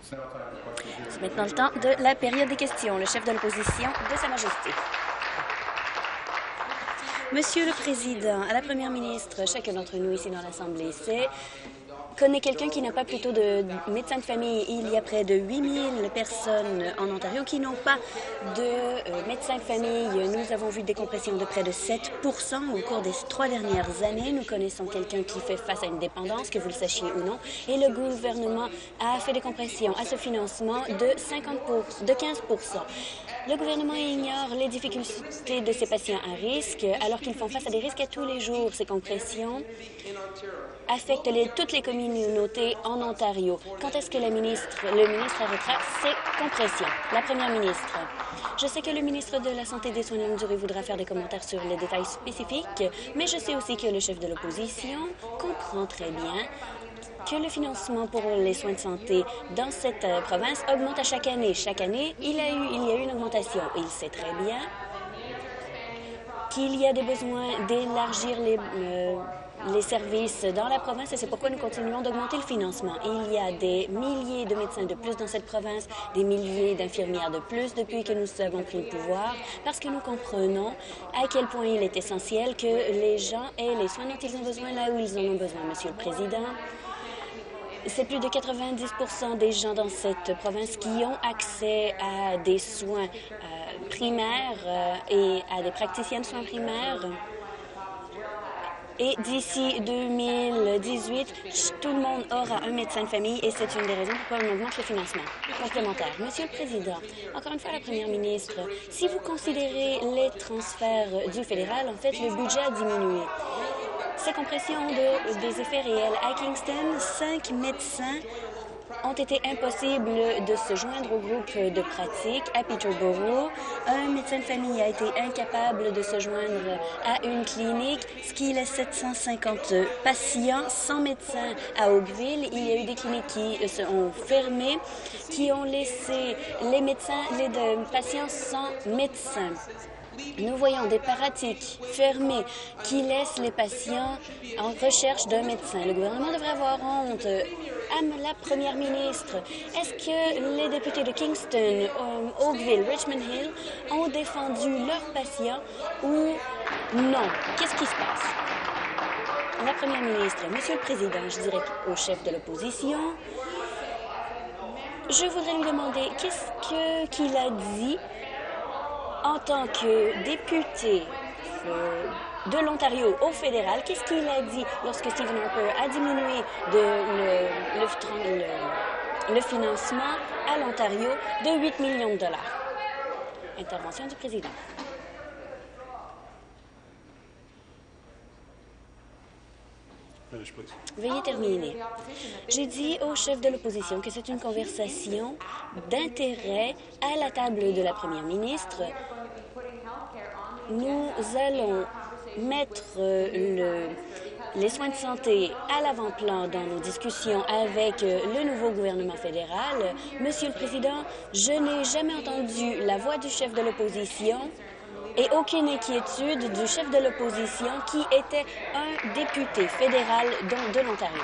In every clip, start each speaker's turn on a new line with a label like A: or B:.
A: C'est maintenant le temps de la période des questions. Le chef de l'opposition de Sa Majesté. Monsieur le Président, à la Première ministre, chacun d'entre nous ici dans l'Assemblée connaît quelqu'un qui n'a pas plutôt de médecin de famille. Il y a près de 8000 personnes en Ontario qui n'ont pas de médecin de famille. Nous avons vu des compressions de près de 7 au cours des 3 dernières années. Nous connaissons quelqu'un qui fait face à une dépendance, que vous le sachiez ou non, et le gouvernement a fait des compressions à ce financement de 15 Le gouvernement ignore les difficultés de ces patients à risque alors qu'ils font face à des risques à tous les jours. Ces compressions affectent toutes les communautés en Ontario. Quand est-ce que le ministre arrêtera ces compressions? La première ministre. Je sais que le ministre de la Santé et des Soins de longue durée voudra faire des commentaires sur les détails spécifiques, mais je sais aussi que le chef de l'opposition comprend très bien que le financement pour les soins de santé dans cette province augmente à chaque année. Chaque année, il y a eu une augmentation. Et il sait très bien qu'il y a des besoins d'élargir les services dans la province et c'est pourquoi nous continuons d'augmenter le financement. Il y a des milliers de médecins de plus dans cette province, des milliers d'infirmières de plus depuis que nous avons pris le pouvoir, parce que nous comprenons à quel point il est essentiel que les gens aient les soins dont ils ont besoin là où ils en ont besoin, Monsieur le Président. C'est plus de 90 des gens dans cette province qui ont accès à des soins primaires et à des praticiens de soins primaires. Et d'ici 2018, tout le monde aura un médecin de famille et c'est une des raisons pourquoi on augmente le financement complémentaire. Monsieur le Président, encore une fois, la Première ministre, si vous considérez les transferts du fédéral, en fait, le budget a diminué. Ces compressions ont des effets réels. À Kingston, 5 médecins ont été impossibles de se joindre au groupe de pratique. À Peterborough, un médecin de famille a été incapable de se joindre à une clinique, ce qui laisse 750 patients sans médecin. À Oakville, il y a eu des cliniques qui se ont fermé, qui ont laissé les patients sans médecin. Nous voyons des pratiques fermées qui laissent les patients en recherche d'un médecin. Le gouvernement devrait avoir honte. À la première ministre, est-ce que les députés de Kingston, Oakville, Richmond Hill ont défendu leurs patients ou non? Qu'est-ce qui se passe? La première ministre, Monsieur le Président, je dirais au chef de l'opposition, je voudrais lui demander qu'est-ce qu'il a dit en tant que député de l'Ontario au fédéral, qu'est-ce qu'il a dit lorsque Stephen Harper a diminué le financement à l'Ontario de 8 millions de dollars? Intervention du président. Veuillez terminer. J'ai dit au chef de l'opposition que c'est une conversation d'intérêt à la table de la première ministre. Nous allons mettre les soins de santé à l'avant-plan dans nos discussions avec le nouveau gouvernement fédéral. Monsieur le Président, je n'ai jamais entendu la voix du chef de l'opposition et aucune inquiétude du chef de l'opposition qui était un député fédéral de l'Ontario.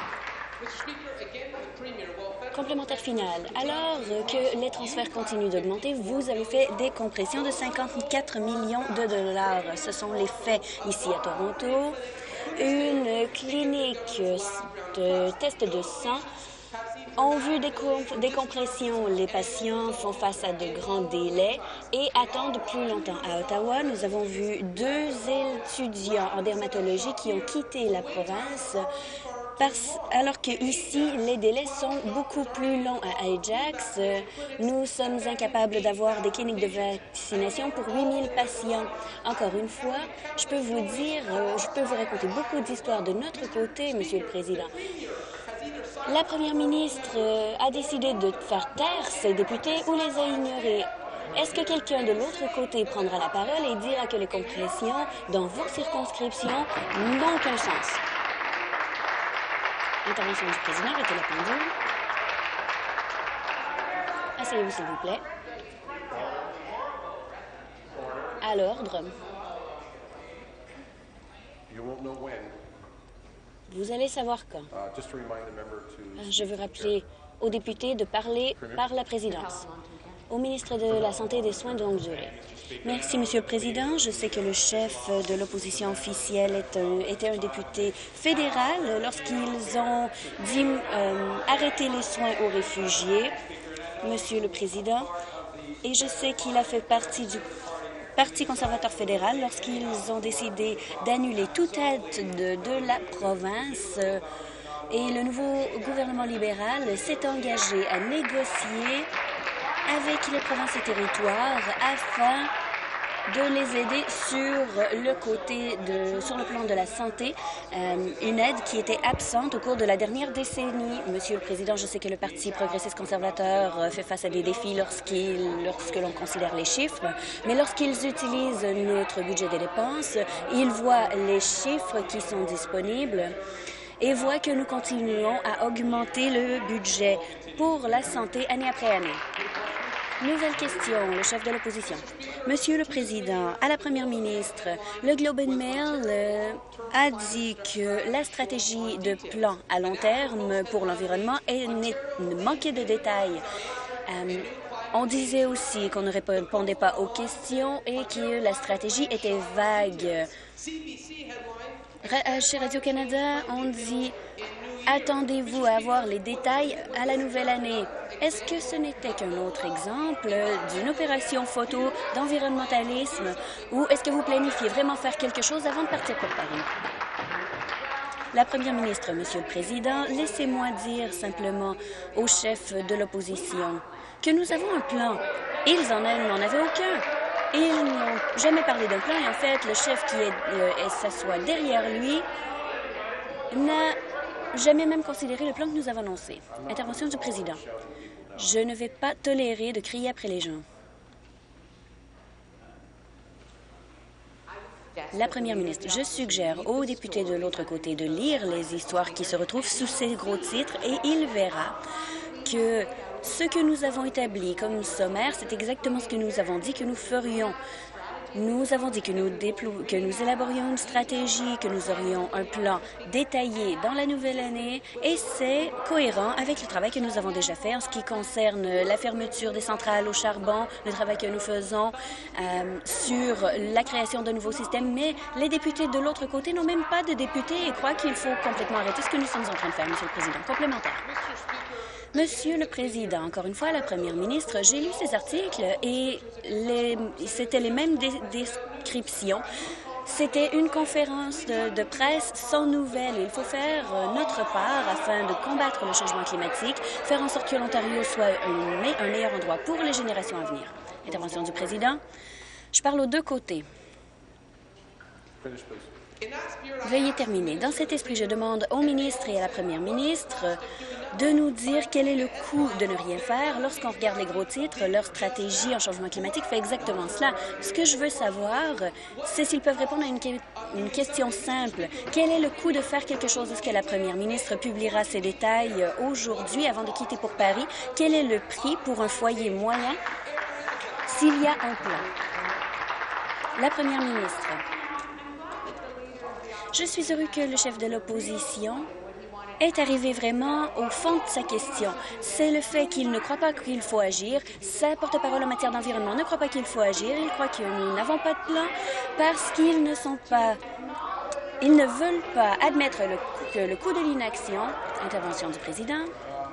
A: Complémentaire final. Alors que les transferts continuent d'augmenter, vous avez fait des compressions de 54 millions de dollars. Ce sont les faits ici à Toronto. Une clinique de test de sang ont vu des compressions. Les patients font face à de grands délais et attendent plus longtemps. À Ottawa, nous avons vu 2 étudiants en dermatologie qui ont quitté la province alors qu'ici, les délais sont beaucoup plus longs. À Ajax, nous sommes incapables d'avoir des cliniques de vaccination pour 8000 patients. Encore une fois, je peux vous raconter beaucoup d'histoires de notre côté, Monsieur le Président. La première ministre a décidé de faire taire ses députés ou les a ignorés. Est-ce que quelqu'un de l'autre côté prendra la parole et dira que les compressions dans vos circonscriptions n'ont aucun sens? Intervention du président, arrêtez la pendule. Asseyez-vous, s'il vous plaît. À l'ordre. Vous allez savoir quand. Je veux rappeler aux députés de parler par la présidence. Au ministre de la Santé et des Soins de longue durée. Merci, Monsieur le Président. Je sais que le chef de l'opposition officielle était un député fédéral lorsqu'ils ont dit arrêter les soins aux réfugiés, Monsieur le Président, et je sais qu'il a fait partie du Parti conservateur fédéral lorsqu'ils ont décidé d'annuler toute aide de la province. Et le nouveau gouvernement libéral s'est engagé à négocier avec les provinces et territoires afin de les aider sur le plan de la santé, une aide qui était absente au cours de la dernière décennie. Monsieur le Président, je sais que le Parti progressiste conservateur fait face à des défis lorsque l'on considère les chiffres, mais lorsqu'ils utilisent notre budget des dépenses, ils voient les chiffres qui sont disponibles et voient que nous continuons à augmenter le budget pour la santé année après année. Nouvelle question, le chef de l'opposition. Monsieur le Président, à la Première ministre, le Globe and Mail a dit que la stratégie de plan à long terme pour l'environnement manquait de détails. On disait aussi qu'on ne répondait pas aux questions et que la stratégie était vague. Chez Radio-Canada, on dit « Attendez-vous à avoir les détails à la nouvelle année ». Est-ce que ce n'était qu'un autre exemple d'une opération photo d'environnementalisme ou est-ce que vous planifiez vraiment faire quelque chose avant de partir pour Paris? La Première ministre, Monsieur le Président, laissez-moi dire simplement au chef de l'opposition que nous avons un plan. Ils n'en avaient aucun. Ils n'ont jamais parlé d'un plan et en fait, le chef qui s'assoit derrière lui n'a jamais même considéré le plan que nous avons annoncé. Intervention du Président. Je ne vais pas tolérer de crier après les gens. La Première ministre, je suggère aux députés de l'autre côté de lire les histoires qui se retrouvent sous ces gros titres et il verra que ce que nous avons établi comme sommaire, c'est exactement ce que nous avons dit que nous ferions. Nous avons dit que nous élaborions une stratégie, que nous aurions un plan détaillé dans la nouvelle année et c'est cohérent avec le travail que nous avons déjà fait en ce qui concerne la fermeture des centrales au charbon, le travail que nous faisons sur la création de nouveaux systèmes. Mais les députés de l'autre côté n'ont même pas de députés et croient qu'il faut complètement arrêter ce que nous sommes en train de faire, Monsieur le Président. Complémentaire. Monsieur le Président, encore une fois, la Première ministre, j'ai lu ces articles et c'était les mêmes descriptions. C'était une conférence de presse sans nouvelles. Il faut faire notre part afin de combattre le changement climatique, faire en sorte que l'Ontario soit un meilleur endroit pour les générations à venir. Intervention du Président. Je parle aux deux côtés. Veuillez terminer. Dans cet esprit, je demande au ministre et à la Première ministre de nous dire quel est le coût de ne rien faire. Lorsqu'on regarde les gros titres, leur stratégie en changement climatique fait exactement cela. Ce que je veux savoir, c'est s'ils peuvent répondre à une question simple. Quel est le coût de faire quelque chose? Est-ce que la Première ministre publiera ces détails aujourd'hui avant de quitter pour Paris? Quel est le prix pour un foyer moyen s'il y a un plan? La Première ministre. Je suis heureux que le chef de l'opposition est arrivé vraiment au fond de sa question. C'est le fait qu'il ne croit pas qu'il faut agir. Sa porte-parole en matière d'environnement ne croit pas qu'il faut agir. Il croit que nous n'avons pas de plan parce qu'ils ils ne veulent pas admettre le coût de l'inaction. Intervention du Président.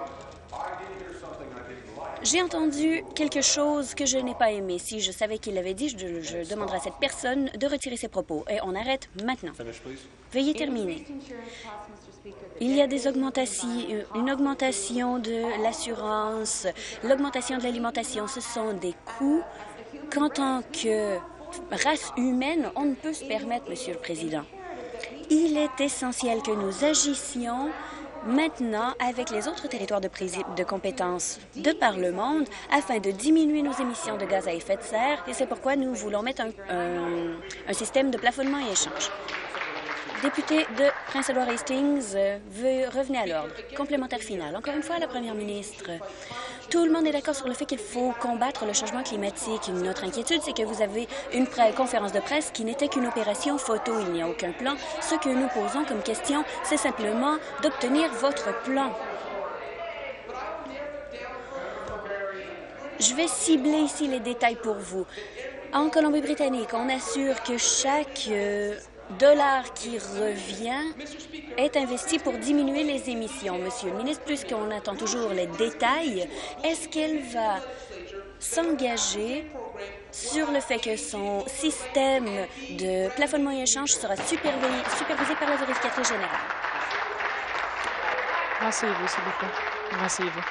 A: J'ai entendu quelque chose que je n'ai pas aimé. Si je savais qu'il l'avait dit, je demanderais à cette personne de retirer ses propos. Et on arrête maintenant. Veuillez terminer. Il y a une augmentation de l'assurance, l'augmentation de l'alimentation. Ce sont des coûts qu'en tant que race humaine, on ne peut se permettre, Monsieur le Président. Il est essentiel que nous agissions maintenant avec les autres territoires de compétences de par le monde afin de diminuer nos émissions de gaz à effet de serre et c'est pourquoi nous voulons mettre un système de plafonnement et échange. Député de Prince-Édouard-Hastings, revenez à l'ordre. Complémentaire final. Encore une fois, la Première ministre. Tout le monde est d'accord sur le fait qu'il faut combattre le changement climatique. Notre inquiétude, c'est que vous avez une conférence de presse qui n'était qu'une opération photo. Il n'y a aucun plan. Ce que nous posons comme question, c'est simplement d'obtenir votre plan. Je vais cibler ici les détails pour vous. En Colombie-Britannique, on assure que chaque dollar qui revient est investi pour diminuer les émissions. Monsieur le ministre, puisqu'on attend toujours les détails, est-ce qu'elle va s'engager sur le fait que son système de plafonnement et échange sera supervisé par la vérificatrice générale?
B: Asseyez-vous, s'il vous plaît. Asseyez-vous.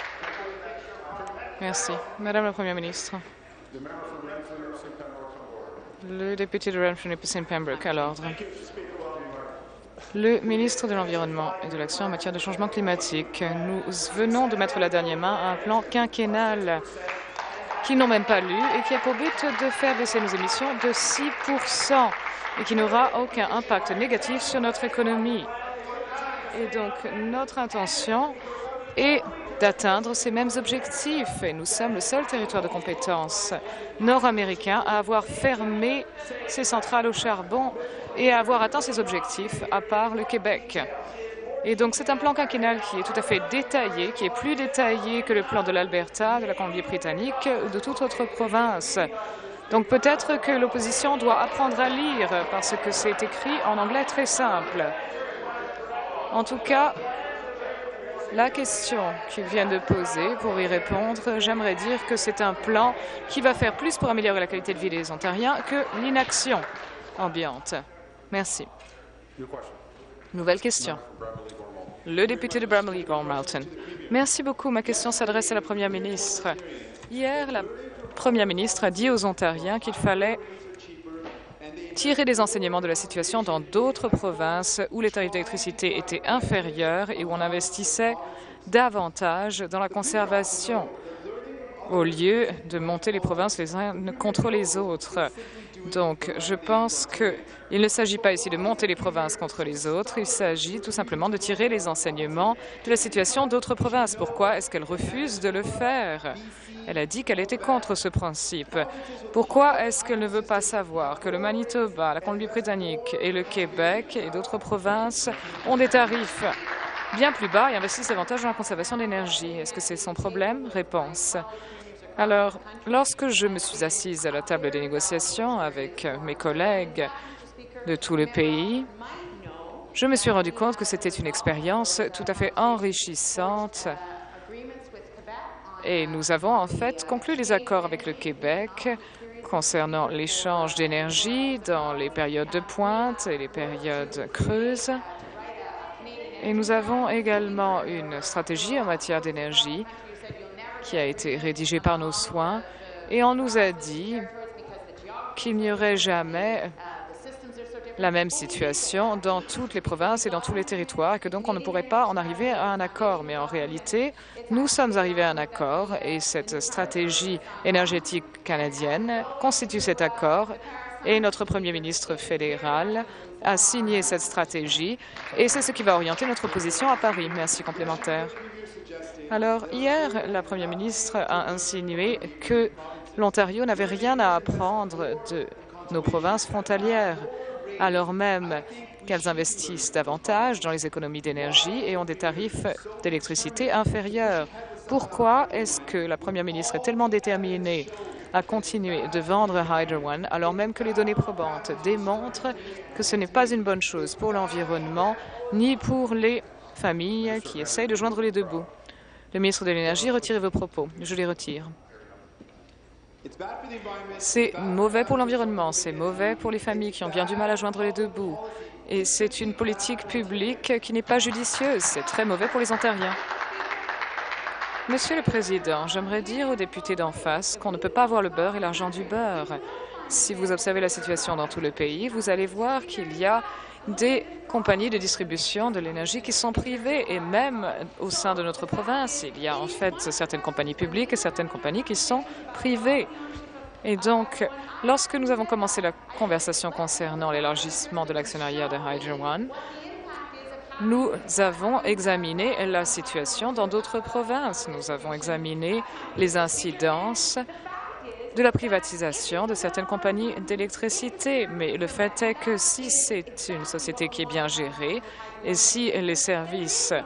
B: Merci. Madame la Première ministre. Le député de Renfrew-Nipissing-Pembroke à l'ordre. Le ministre de l'Environnement et de l'Action en matière de changement climatique, nous venons de mettre la dernière main à un plan quinquennal qu'ils n'ont même pas lu et qui a pour but de faire baisser nos émissions de 6% et qui n'aura aucun impact négatif sur notre économie. Et donc, notre intention est d'atteindre ces mêmes objectifs. Et nous sommes le seul territoire de compétence nord-américain à avoir fermé ses centrales au charbon et à avoir atteint ces objectifs, à part le Québec. Et donc, c'est un plan quinquennal qui est tout à fait détaillé, qui est plus détaillé que le plan de l'Alberta, de la Colombie-Britannique ou de toute autre province. Donc, peut-être que l'opposition doit apprendre à lire parce que c'est écrit en anglais très simple. En tout cas, la question qu'ils viennent de poser, pour y répondre, j'aimerais dire que c'est un plan qui va faire plus pour améliorer la qualité de vie des Ontariens que l'inaction ambiante. Merci. Nouvelle question. Le député de Bramalea-Gormalton. Merci beaucoup. Ma question s'adresse à la Première ministre. Hier, la Première ministre a dit aux Ontariens qu'il fallait tirer des enseignements de la situation dans d'autres provinces où les tarifs d'électricité étaient inférieurs et où on investissait davantage dans la conservation au lieu de monter les provinces les unes contre les autres. Donc, je pense qu'il ne s'agit pas ici de monter les provinces contre les autres, il s'agit tout simplement de tirer les enseignements de la situation d'autres provinces. Pourquoi est-ce qu'elle refuse de le faire? Elle a dit qu'elle était contre ce principe. Pourquoi est-ce qu'elle ne veut pas savoir que le Manitoba, la Colombie-Britannique et le Québec et d'autres provinces ont des tarifs bien plus bas et investissent davantage dans la conservation d'énergie? Est-ce que c'est son problème? Réponse. Alors, lorsque je me suis assise à la table des négociations avec mes collègues de tout le pays, je me suis rendu compte que c'était une expérience tout à fait enrichissante. Et nous avons en fait conclu des accords avec le Québec concernant l'échange d'énergie dans les périodes de pointe et les périodes creuses. Et nous avons également une stratégie en matière d'énergie qui a été rédigée par nos soins. Et on nous a dit qu'il n'y aurait jamais la même situation dans toutes les provinces et dans tous les territoires, et que donc on ne pourrait pas en arriver à un accord. Mais en réalité, nous sommes arrivés à un accord et cette stratégie énergétique canadienne constitue cet accord et notre Premier ministre fédéral a signé cette stratégie et c'est ce qui va orienter notre position à Paris. Merci. Complémentaire. Alors, hier, la Première ministre a insinué que l'Ontario n'avait rien à apprendre de nos provinces frontalières, alors même qu'elles investissent davantage dans les économies d'énergie et ont des tarifs d'électricité inférieurs. Pourquoi est-ce que la Première ministre est tellement déterminée à continuer de vendre Hydro One alors même que les données probantes démontrent que ce n'est pas une bonne chose pour l'environnement ni pour les familles qui essayent de joindre les deux bouts? Le ministre de l'Énergie, retirez vos propos. Je les retire. C'est mauvais pour l'environnement, c'est mauvais pour les familles qui ont bien du mal à joindre les deux bouts. Et c'est une politique publique qui n'est pas judicieuse. C'est très mauvais pour les Ontariens. Monsieur le Président, j'aimerais dire aux députés d'en face qu'on ne peut pas avoir le beurre et l'argent du beurre. Si vous observez la situation dans tout le pays, vous allez voir qu'il y a des compagnies de distribution de l'énergie qui sont privées et même au sein de notre province, il y a en fait certaines compagnies publiques et certaines compagnies qui sont privées. Et donc, lorsque nous avons commencé la conversation concernant l'élargissement de l'actionnariat de Hydro One, nous avons examiné la situation dans d'autres provinces. Nous avons examiné les incidences de la privatisation de certaines compagnies d'électricité. Mais le fait est que si c'est une société qui est bien gérée et si les services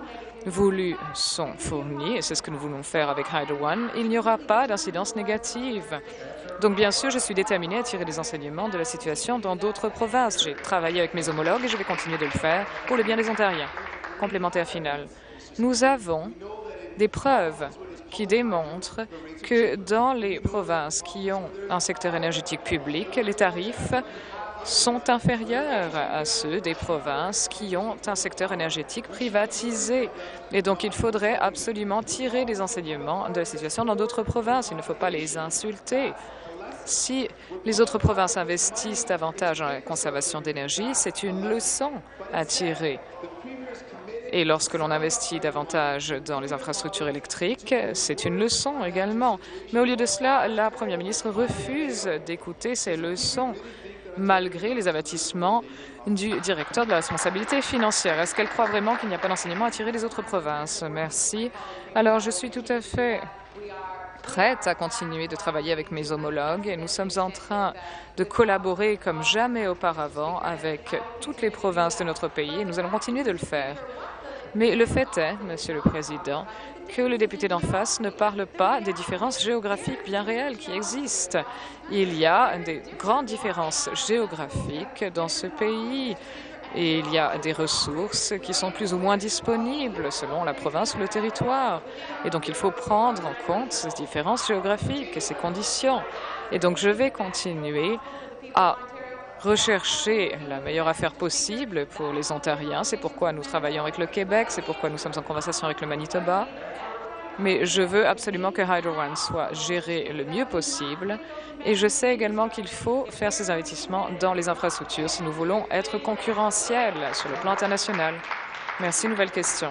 B: voulus sont fournis, et c'est ce que nous voulons faire avec Hydro One, il n'y aura pas d'incidence négative. Donc, bien sûr, je suis déterminée à tirer des enseignements de la situation dans d'autres provinces. J'ai travaillé avec mes homologues et je vais continuer de le faire pour le bien des Ontariens. Complémentaire final. Nous avons des preuves qui démontrent que dans les provinces qui ont un secteur énergétique public, les tarifs sont inférieurs à ceux des provinces qui ont un secteur énergétique privatisé. Et donc, il faudrait absolument tirer des enseignements de la situation dans d'autres provinces. Il ne faut pas les insulter. Si les autres provinces investissent davantage dans la conservation d'énergie, c'est une leçon à tirer. Et lorsque l'on investit davantage dans les infrastructures électriques, c'est une leçon également. Mais au lieu de cela, la Première ministre refuse d'écouter ces leçons, malgré les avertissements du directeur de la responsabilité financière. Est-ce qu'elle croit vraiment qu'il n'y a pas d'enseignement à tirer des autres provinces? Merci. Alors, je suis tout à fait prête à continuer de travailler avec mes homologues et nous sommes en train de collaborer comme jamais auparavant avec toutes les provinces de notre pays et nous allons continuer de le faire. Mais le fait est, Monsieur le Président, que le député d'en face ne parle pas des différences géographiques bien réelles qui existent. Il y a des grandes différences géographiques dans ce pays et il y a des ressources qui sont plus ou moins disponibles selon la province ou le territoire. Et donc, il faut prendre en compte ces différences géographiques et ces conditions. Et donc, je vais continuer à rechercher la meilleure affaire possible pour les Ontariens. C'est pourquoi nous travaillons avec le Québec, c'est pourquoi nous sommes en conversation avec le Manitoba. Mais je veux absolument que Hydro One soit géré le mieux possible. Et je sais également qu'il faut faire ces investissements dans les infrastructures si nous voulons être concurrentiels sur le plan international. Merci. Nouvelle question.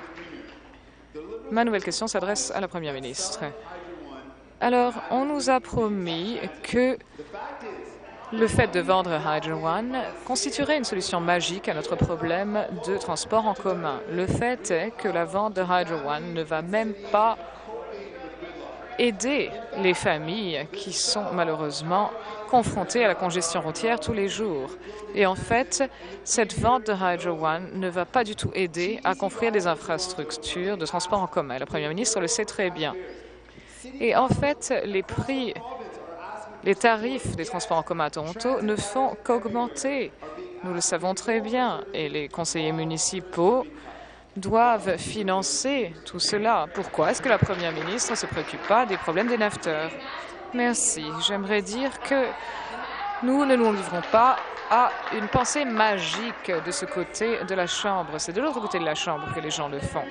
B: Ma nouvelle question s'adresse à la Première ministre. Alors, on nous a promis que le fait de vendre Hydro One constituerait une solution magique à notre problème de transport en commun. Le fait est que la vente de Hydro One ne va même pas aider les familles qui sont malheureusement confrontées à la congestion routière tous les jours. Et en fait, cette vente de Hydro One ne va pas du tout aider à construire des infrastructures de transport en commun. La Première ministre le sait très bien. Et en fait, les tarifs des transports en commun à Toronto ne font qu'augmenter. Nous le savons très bien. Et les conseillers municipaux doivent financer tout cela. Pourquoi est-ce que la Première ministre ne se préoccupe pas des problèmes des nafteurs? Merci. J'aimerais dire que nous ne nous livrons pas à une pensée magique de ce côté de la Chambre. C'est de l'autre côté de la Chambre que les gens le font.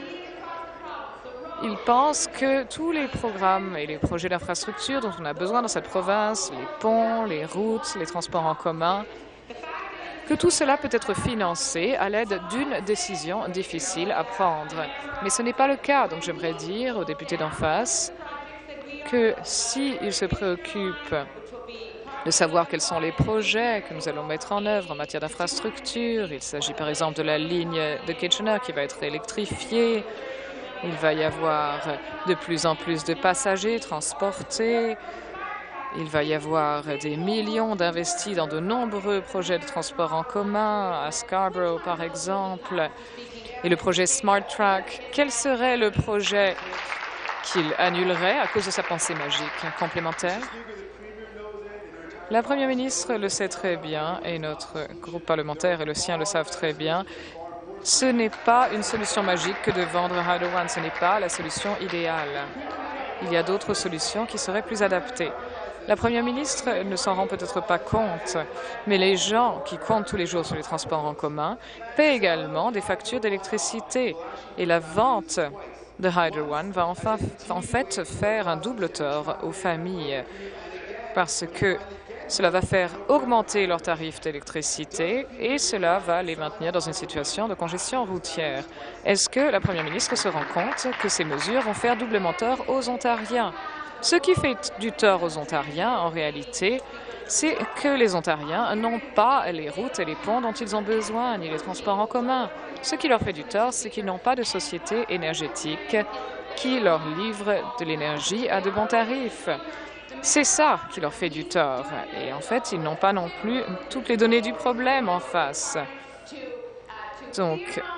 B: Ils pensent que tous les programmes et les projets d'infrastructure dont on a besoin dans cette province, les ponts, les routes, les transports en commun, que tout cela peut être financé à l'aide d'une décision difficile à prendre. Mais ce n'est pas le cas. Donc j'aimerais dire aux députés d'en face que s'ils se préoccupent de savoir quels sont les projets que nous allons mettre en œuvre en matière d'infrastructure, il s'agit par exemple de la ligne de Kitchener qui va être électrifiée, il va y avoir de plus en plus de passagers transportés. Il va y avoir des millions d'investis dans de nombreux projets de transport en commun, à Scarborough par exemple, et le projet Smart Track. Quel serait le projet qu'il annulerait à cause de sa pensée magique complémentaire? La Première ministre le sait très bien et notre groupe parlementaire et le sien le savent très bien. Ce n'est pas une solution magique que de vendre Hydro One. Ce n'est pas la solution idéale. Il y a d'autres solutions qui seraient plus adaptées. La Première ministre ne s'en rend peut-être pas compte, mais les gens qui comptent tous les jours sur les transports en commun paient également des factures d'électricité. Et la vente de Hydro One va en fait faire un double tort aux familles parce que cela va faire augmenter leurs tarifs d'électricité et cela va les maintenir dans une situation de congestion routière. Est-ce que la Première ministre se rend compte que ces mesures vont faire doublement tort aux Ontariens? Ce qui fait du tort aux Ontariens, en réalité, c'est que les Ontariens n'ont pas les routes et les ponts dont ils ont besoin, ni les transports en commun. Ce qui leur fait du tort, c'est qu'ils n'ont pas de société énergétique qui leur livre de l'énergie à de bons tarifs. C'est ça qui leur fait du tort. Et en fait, ils n'ont pas non plus toutes les données du problème en face. Donc,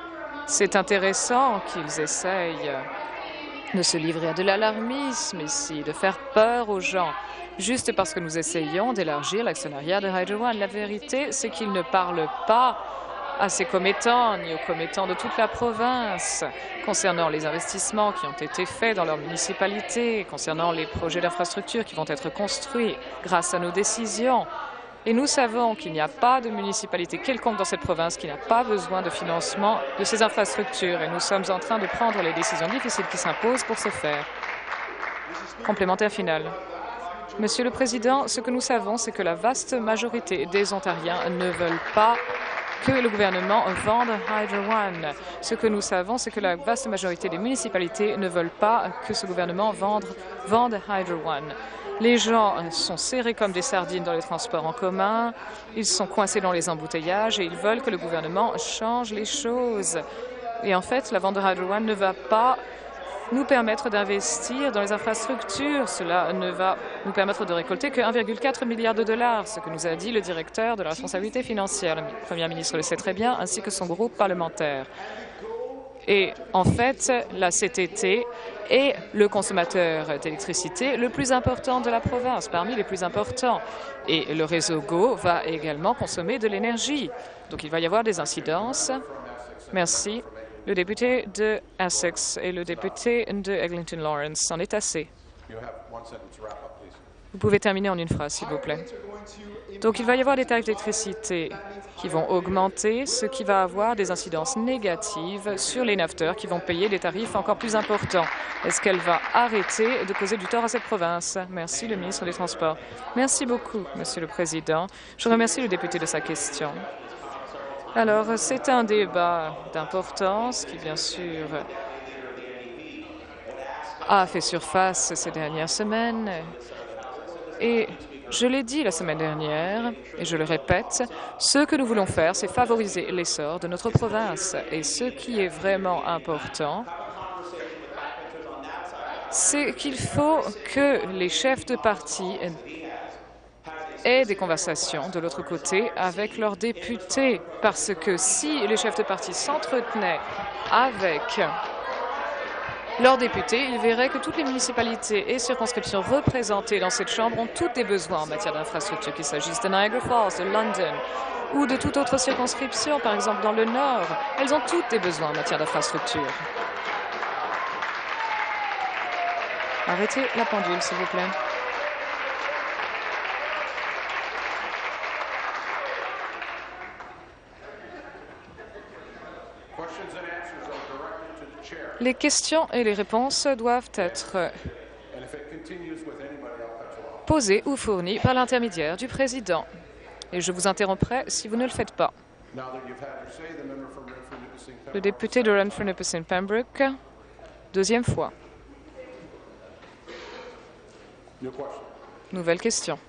B: C'est intéressant qu'ils essayent de se livrer à de l'alarmisme ici, de faire peur aux gens, juste parce que nous essayons d'élargir l'actionnariat de Hydro One. La vérité, c'est qu'ils ne parlent pas à ses commettants, ni aux commettants de toute la province, concernant les investissements qui ont été faits dans leur municipalité, concernant les projets d'infrastructure qui vont être construits grâce à nos décisions. Et nous savons qu'il n'y a pas de municipalité quelconque dans cette province qui n'a pas besoin de financement de ces infrastructures. Et nous sommes en train de prendre les décisions difficiles qui s'imposent pour ce faire. Complémentaire final. Monsieur le Président, ce que nous savons, c'est que la vaste majorité des Ontariens ne veulent pas que le gouvernement vende Hydro One. Ce que nous savons, c'est que la vaste majorité des municipalités ne veulent pas que ce gouvernement vende Hydro One. Les gens sont serrés comme des sardines dans les transports en commun, ils sont coincés dans les embouteillages et ils veulent que le gouvernement change les choses. Et en fait, la vente de Hydro One ne va pas nous permettre d'investir dans les infrastructures. Cela ne va nous permettre de récolter que 1,4 milliard de dollars, ce que nous a dit le directeur de la responsabilité financière. Le Premier ministre le sait très bien, ainsi que son groupe parlementaire. Et en fait, la CTT est le consommateur d'électricité le plus important de la province, parmi les plus importants. Et le réseau GO va également consommer de l'énergie. Donc il va y avoir des incidences. Merci. Le député de Essex et le député de Eglinton Lawrence. C'en est assez. Vous pouvez terminer en une phrase, s'il vous plaît. Donc, il va y avoir des tarifs d'électricité qui vont augmenter, ce qui va avoir des incidences négatives sur les nafteurs qui vont payer des tarifs encore plus importants. Est-ce qu'elle va arrêter de causer du tort à cette province? Merci, le ministre des Transports. Merci beaucoup, Monsieur le Président. Je remercie le député de sa question. Alors, c'est un débat d'importance qui, bien sûr, a fait surface ces dernières semaines. Et je l'ai dit la semaine dernière, et je le répète, ce que nous voulons faire, c'est favoriser l'essor de notre province. Et ce qui est vraiment important, c'est qu'il faut que les chefs de parti aient des conversations de l'autre côté avec leurs députés, parce que si les chefs de parti s'entretenaient avec leurs députés, ils verraient que toutes les municipalités et circonscriptions représentées dans cette Chambre ont toutes des besoins en matière d'infrastructure, qu'il s'agisse de Niagara Falls, de London ou de toute autre circonscription, par exemple dans le Nord. Elles ont toutes des besoins en matière d'infrastructure. Arrêtez la pendule, s'il vous plaît. Les questions et les réponses doivent être posées ou fournies par l'intermédiaire du président. Et je vous interromprai si vous ne le faites pas. Le député de Renfrew-Nipissing-Pembroke, deuxième fois. Nouvelle question.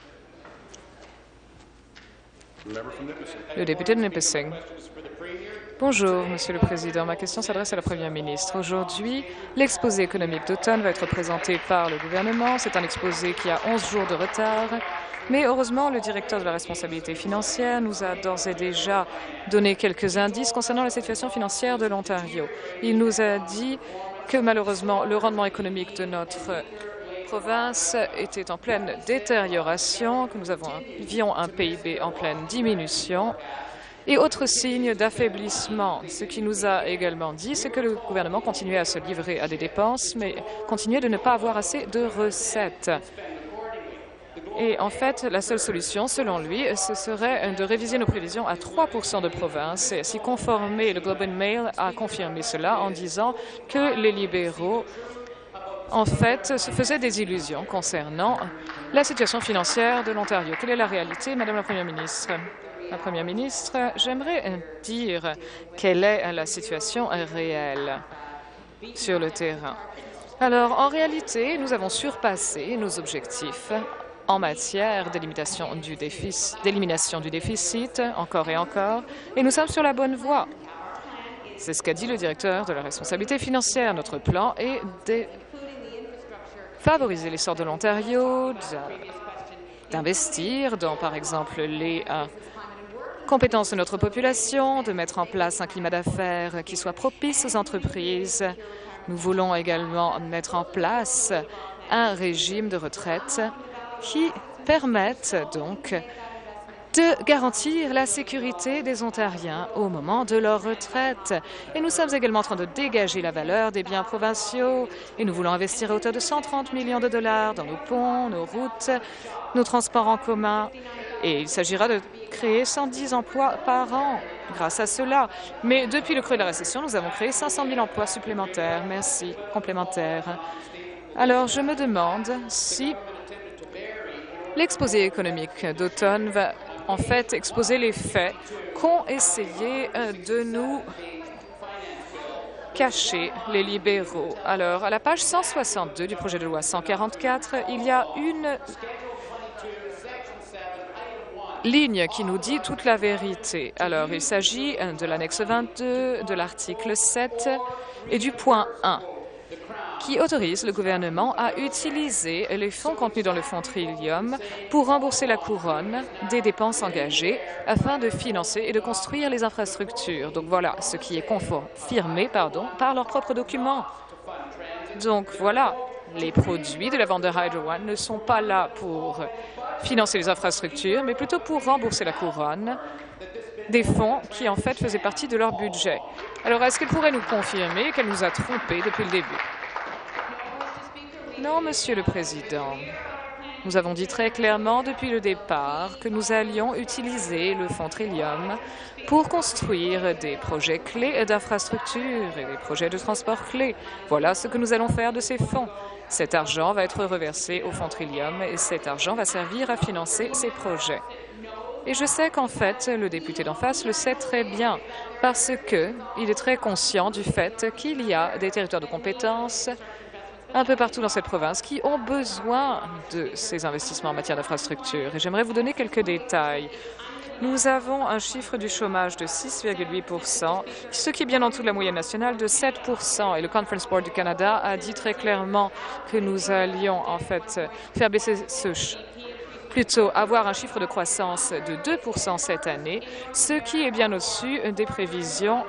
B: Le député de Nipissing. Bonjour, Monsieur le Président. Ma question s'adresse à la Première ministre. Aujourd'hui, l'exposé économique d'automne va être présenté par le gouvernement. C'est un exposé qui a 11 jours de retard. Mais heureusement, le directeur de la responsabilité financière nous a d'ores et déjà donné quelques indices concernant la situation financière de l'Ontario. Il nous a dit que malheureusement, le rendement économique de notre province était en pleine détérioration, que nous avions un PIB en pleine diminution. Et autre signe d'affaiblissement, ce qu'il nous a également dit, c'est que le gouvernement continuait à se livrer à des dépenses, mais continuait de ne pas avoir assez de recettes. Et en fait, la seule solution, selon lui, ce serait de réviser nos prévisions à 3% de province et s'y conformer. Le Globe and Mail a confirmé cela en disant que les libéraux, en fait, se faisaient des illusions concernant la situation financière de l'Ontario. Quelle est la réalité, Madame la Première ministre? La Première ministre, j'aimerais dire quelle est la situation réelle sur le terrain. Alors, en réalité, nous avons surpassé nos objectifs en matière d'élimination du déficit, encore et encore, et nous sommes sur la bonne voie. C'est ce qu'a dit le directeur de la responsabilité financière. Notre plan est de favoriser l'essor de l'Ontario, d'investir dans, par exemple, les compétences de notre population, de mettre en place un climat d'affaires qui soit propice aux entreprises. Nous voulons également mettre en place un régime de retraite qui permette donc de garantir la sécurité des Ontariens au moment de leur retraite. Et nous sommes également en train de dégager la valeur des biens provinciaux et nous voulons investir à hauteur de 130 millions de dollars dans nos ponts, nos routes, nos transports en commun. Et il s'agira de créer 110 emplois par an grâce à cela. Mais depuis le creux de la récession, nous avons créé 500 000 emplois supplémentaires. Merci, complémentaires. Alors, je me demande si l'exposé économique d'automne va en fait exposer les faits qu'ont essayé de nous cacher les libéraux. Alors, à la page 162 du projet de loi 144, il y a une ligne qui nous dit toute la vérité. Alors, il s'agit de l'annexe 22, de l'article 7 et du point 1, qui autorise le gouvernement à utiliser les fonds contenus dans le fonds Trillium pour rembourser la couronne des dépenses engagées afin de financer et de construire les infrastructures. Donc voilà ce qui est confirmé par leurs propres documents. Donc voilà, les produits de la vente de Hydro One ne sont pas là pour financer les infrastructures, mais plutôt pour rembourser la couronne des fonds qui en fait faisaient partie de leur budget. Alors est-ce qu'elle pourrait nous confirmer qu'elle nous a trompés depuis le début? Non, Monsieur le Président. Nous avons dit très clairement depuis le départ que nous allions utiliser le fonds Trillium pour construire des projets clés d'infrastructures et des projets de transport clés. Voilà ce que nous allons faire de ces fonds. Cet argent va être reversé au fonds Trillium et cet argent va servir à financer ces projets. Et je sais qu'en fait, le député d'en face le sait très bien parce qu'il est très conscient du fait qu'il y a des territoires de compétences un peu partout dans cette province qui ont besoin de ces investissements en matière d'infrastructure. Et j'aimerais vous donner quelques détails. Nous avons un chiffre du chômage de 6,8 %, ce qui est bien en dessous de la moyenne nationale de 7 %. Et le Conference Board du Canada a dit très clairement que nous allions en fait faire baisser plutôt avoir un chiffre de croissance de 2 % cette année, ce qui est bien au-dessus des prévisions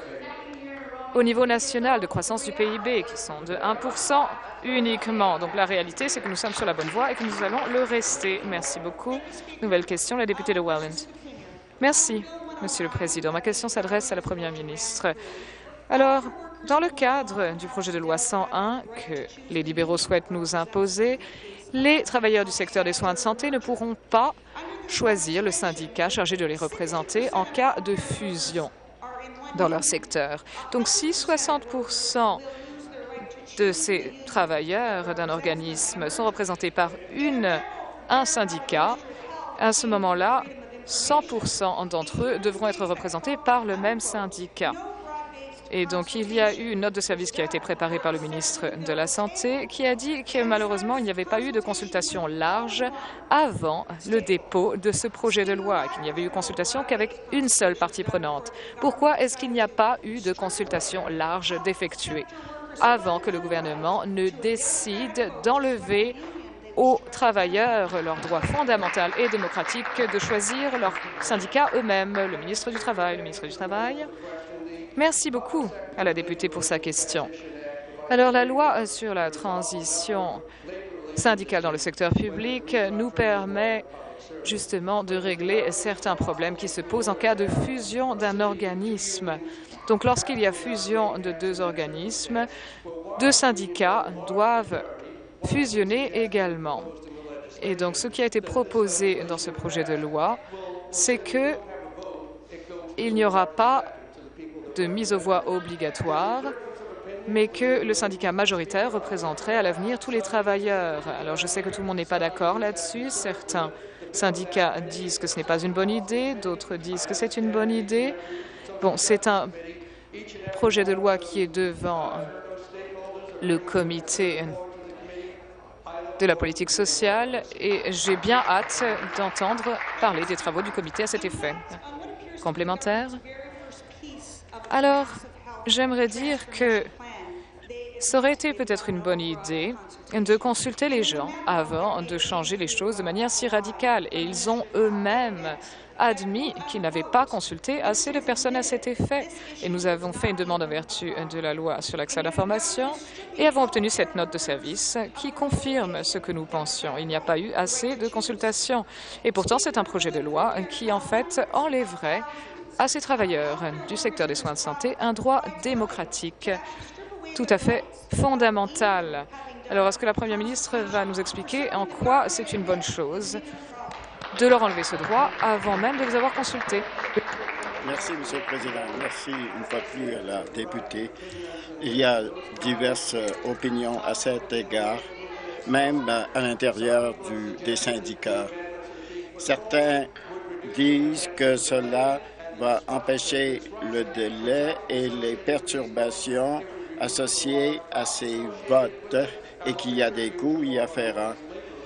B: au niveau national de croissance du PIB, qui sont de 1 % uniquement. Donc la réalité, c'est que nous sommes sur la bonne voie et que nous allons le rester. Merci beaucoup. Nouvelle question, la députée de Welland. Merci, Monsieur le Président. Ma question s'adresse à la Première ministre. Alors, dans le cadre du projet de loi 101 que les libéraux souhaitent nous imposer, les travailleurs du secteur des soins de santé ne pourront pas choisir le syndicat chargé de les représenter en cas de fusion dans leur secteur. Donc, si 60 % de ces travailleurs d'un organisme sont représentés par un syndicat, à ce moment-là, 100 % d'entre eux devront être représentés par le même syndicat. Et donc, il y a eu une note de service qui a été préparée par le ministre de la Santé qui a dit que malheureusement, il n'y avait pas eu de consultation large avant le dépôt de ce projet de loi, qu'il n'y avait eu consultation qu'avec une seule partie prenante. Pourquoi est-ce qu'il n'y a pas eu de consultation large d'effectuer avant que le gouvernement ne décide d'enlever aux travailleurs leur droit fondamental et démocratique de choisir leur syndicat eux-mêmes? Le ministre du Travail. Merci beaucoup à la députée pour sa question. Alors, la loi sur la transition syndicale dans le secteur public nous permet justement de régler certains problèmes qui se posent en cas de fusion d'un organisme. Donc, lorsqu'il y a fusion de deux organismes, deux syndicats doivent fusionner également. Et donc, ce qui a été proposé dans ce projet de loi, c'est qu'il n'y aura pas de mise aux voix obligatoire, mais que le syndicat majoritaire représenterait à l'avenir tous les travailleurs. Alors, je sais que tout le monde n'est pas d'accord là-dessus. Certains syndicats disent que ce n'est pas une bonne idée, d'autres disent que c'est une bonne idée. Bon, c'est un projet de loi qui est devant le comité de la politique sociale et j'ai bien hâte d'entendre parler des travaux du comité à cet effet. Complémentaire? Alors, j'aimerais dire que Ça aurait été peut-être une bonne idée de consulter les gens avant de changer les choses de manière si radicale. Et ils ont eux-mêmes admis qu'ils n'avaient pas consulté assez de personnes à cet effet. Et nous avons fait une demande en vertu de la loi sur l'accès à l'information et avons obtenu cette note de service qui confirme ce que nous pensions. Il n'y a pas eu assez de consultation. Et pourtant, c'est un projet de loi qui, en fait, enlèverait à ces travailleurs du secteur des soins de santé un droit démocratique tout à fait fondamental. Alors, est-ce que la Première ministre va nous expliquer en quoi c'est une bonne chose de leur enlever ce droit avant même de les avoir consultés?
C: Merci, Monsieur le Président. Merci une fois de plus à la députée. Il y a diverses opinions à cet égard, même à l'intérieur des syndicats. Certains disent que cela va empêcher le délai et les perturbations associées à ces votes et qu'il y a des coûts y afférents.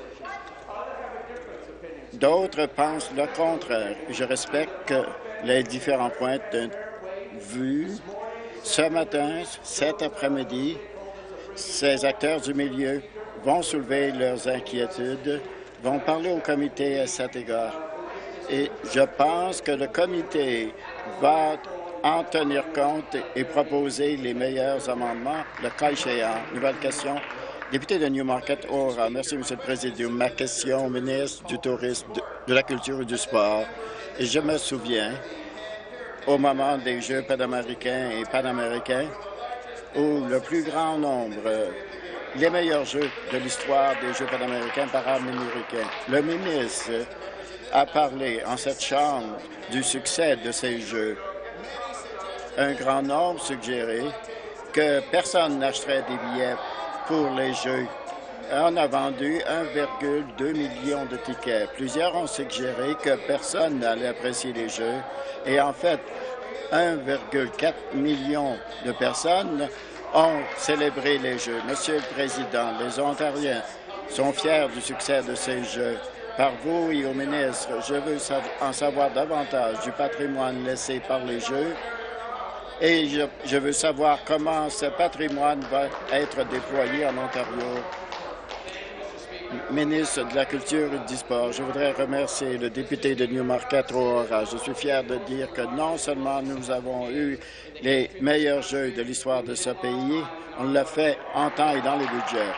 C: D'autres pensent le contraire. Je respecte les différents points de vue. Ce matin, cet après-midi, ces acteurs du milieu vont soulever leurs inquiétudes, vont parler au comité à cet égard. Et je pense que le comité va en tenir compte et proposer les meilleurs amendements, le cas échéant. Nouvelle question. Député de Newmarket, Aura. Merci, M. le Président. Ma question au ministre du Tourisme, de la Culture et du Sport. Et je me souviens, au moment des Jeux panaméricains et panaméricains, où le plus grand nombre, les meilleurs Jeux de l'histoire des Jeux panaméricains panaméricains, le ministre a parlé en cette Chambre du succès de ces Jeux. Un grand nombre suggérait que personne n'achèterait des billets pour les Jeux. On a vendu 1,2 million de tickets. Plusieurs ont suggéré que personne n'allait apprécier les Jeux. Et en fait, 1,4 million de personnes ont célébré les Jeux. Monsieur le Président, les Ontariens sont fiers du succès de ces Jeux. Par vous et au ministre, je veux en savoir davantage du patrimoine laissé par les Jeux et je veux savoir comment ce patrimoine va être déployé en Ontario. Ministre de la Culture et du Sport, je voudrais remercier le député de Newmarket, Aura. Je suis fier de dire que non seulement nous avons eu les meilleurs Jeux de l'histoire de ce pays, on l'a fait en temps et dans les budgets.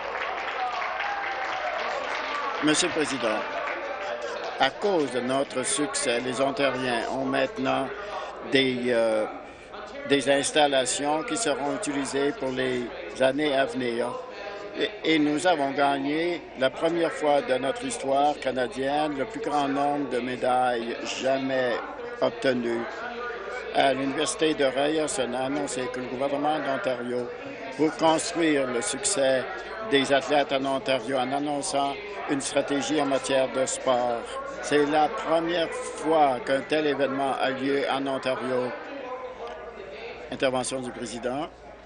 C: Monsieur le Président, à cause de notre succès, les Ontariens ont maintenant des installations qui seront utilisées pour les années à venir. Et nous avons gagné la première fois de notre histoire canadienne le plus grand nombre de médailles jamais obtenues. À l'Université de Ryerson a annoncé que le gouvernement d'Ontario, pour construire le succès des athlètes en Ontario en annonçant une stratégie en matière de sport. C'est la première fois qu'un tel événement a lieu en Ontario. Intervention du président.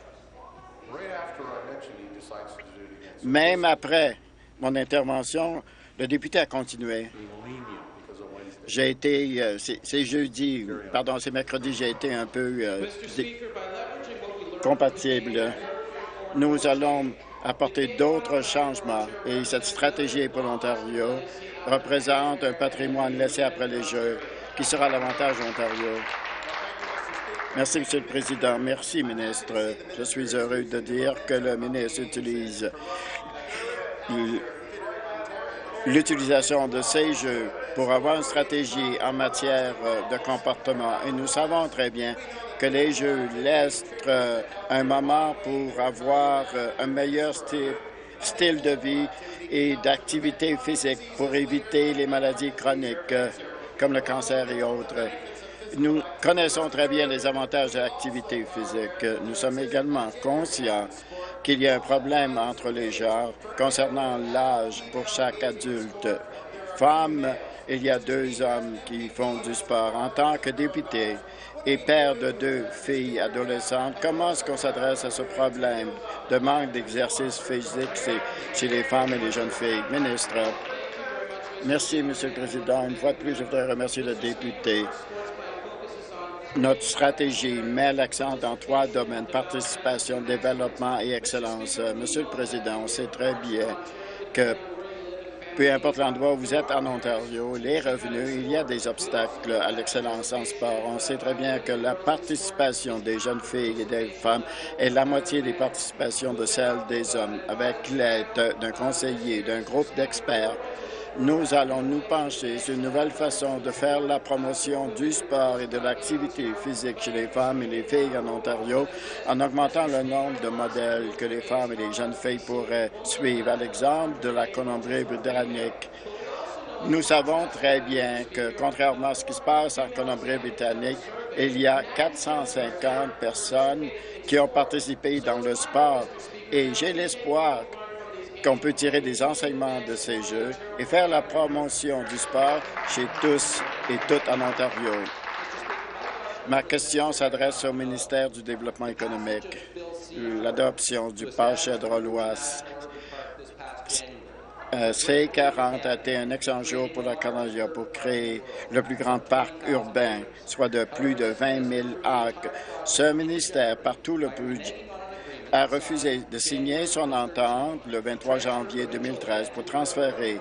C: Même après mon intervention, le député a continué. J'ai été, c'est jeudi, pardon, c'est mercredi, j'ai été un peu compatible. Nous allons apporter d'autres changements et cette stratégie pour l'Ontario représente un patrimoine laissé après les Jeux qui sera à l'avantage de l'Ontario. Merci, Monsieur le Président. Merci, ministre. Je suis heureux de dire que le ministre utilise l'utilisation de ces Jeux pour avoir une stratégie en matière de comportement. Et nous savons très bien que les Jeux laissent un moment pour avoir un meilleur style de vie et d'activité physique pour éviter les maladies chroniques comme le cancer et autres. Nous connaissons très bien les avantages de l'activité physique. Nous sommes également conscients qu'il y a un problème entre les genres concernant l'âge pour chaque adulte. Femmes, il y a 2 hommes qui font du sport. En tant que député et père de 2 filles adolescentes, comment est-ce qu'on s'adresse à ce problème de manque d'exercice physique chez les femmes et les jeunes filles? Ministre. Merci, Monsieur le Président. Une fois de plus, je voudrais remercier le député. Notre stratégie met l'accent dans 3 domaines: participation, développement et excellence. Monsieur le Président, on sait très bien que peu importe l'endroit où vous êtes en Ontario, les revenus, il y a des obstacles à l'excellence en sport. On sait très bien que la participation des jeunes filles et des femmes est la moitié des participations de celle des hommes. Avec l'aide d'un conseiller, d'un groupe d'experts, nous allons nous pencher sur une nouvelle façon de faire la promotion du sport et de l'activité physique chez les femmes et les filles en Ontario en augmentant le nombre de modèles que les femmes et les jeunes filles pourraient suivre. À l'exemple de la Colombie-Britannique, nous savons très bien que, contrairement à ce qui se passe en Colombie-Britannique, il y a 450 personnes qui ont participé dans le sport et j'ai l'espoir qu'on peut tirer des enseignements de ces Jeux et faire la promotion du sport chez tous et toutes en Ontario. Ma question s'adresse au ministère du Développement économique. L'adoption du projet de loi C-40 a été un excellent jour pour le Canada pour créer le plus grand parc urbain, soit de plus de 20 000 acres. Ce ministère, partout le budget, a refusé de signer son entente le 23 janvier 2013 pour transférer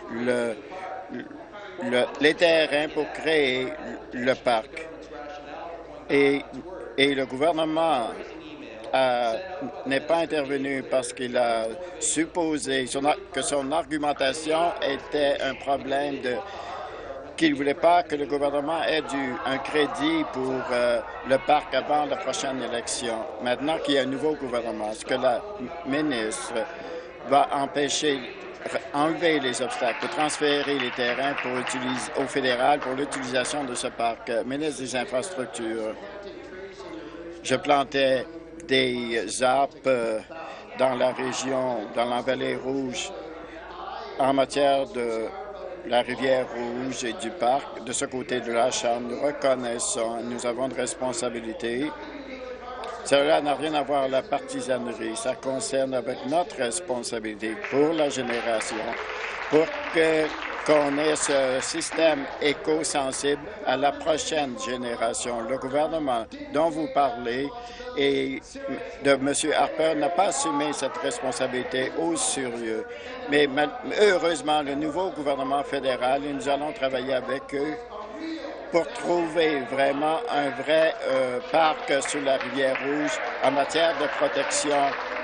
C: les terrains pour créer le parc. Et le gouvernement n'est pas intervenu parce qu'il a supposé que son argumentation était un problème qu'il ne voulait pas que le gouvernement ait un crédit pour le parc avant la prochaine élection. Maintenant qu'il y a un nouveau gouvernement, est-ce que la ministre va enlever les obstacles, pour transférer les terrains au fédéral pour l'utilisation de ce parc? Ministre des Infrastructures, je plantais des arbres dans la région, dans la vallée rouge, en matière de la rivière Rouge et du parc. De ce côté de la Chambre, nous reconnaissons, nous avons une responsabilité. Cela n'a rien à voir avec la partisanerie. Ça concerne avec notre responsabilité pour la génération, pour qu'on ait ce système éco-sensible à la prochaine génération. Le gouvernement dont vous parlez et de M. Harper n'a pas assumé cette responsabilité au sérieux. Mais heureusement, le nouveau gouvernement fédéral, et nous allons travailler avec eux pour trouver vraiment un vrai parc sur la rivière Rouge en matière de protection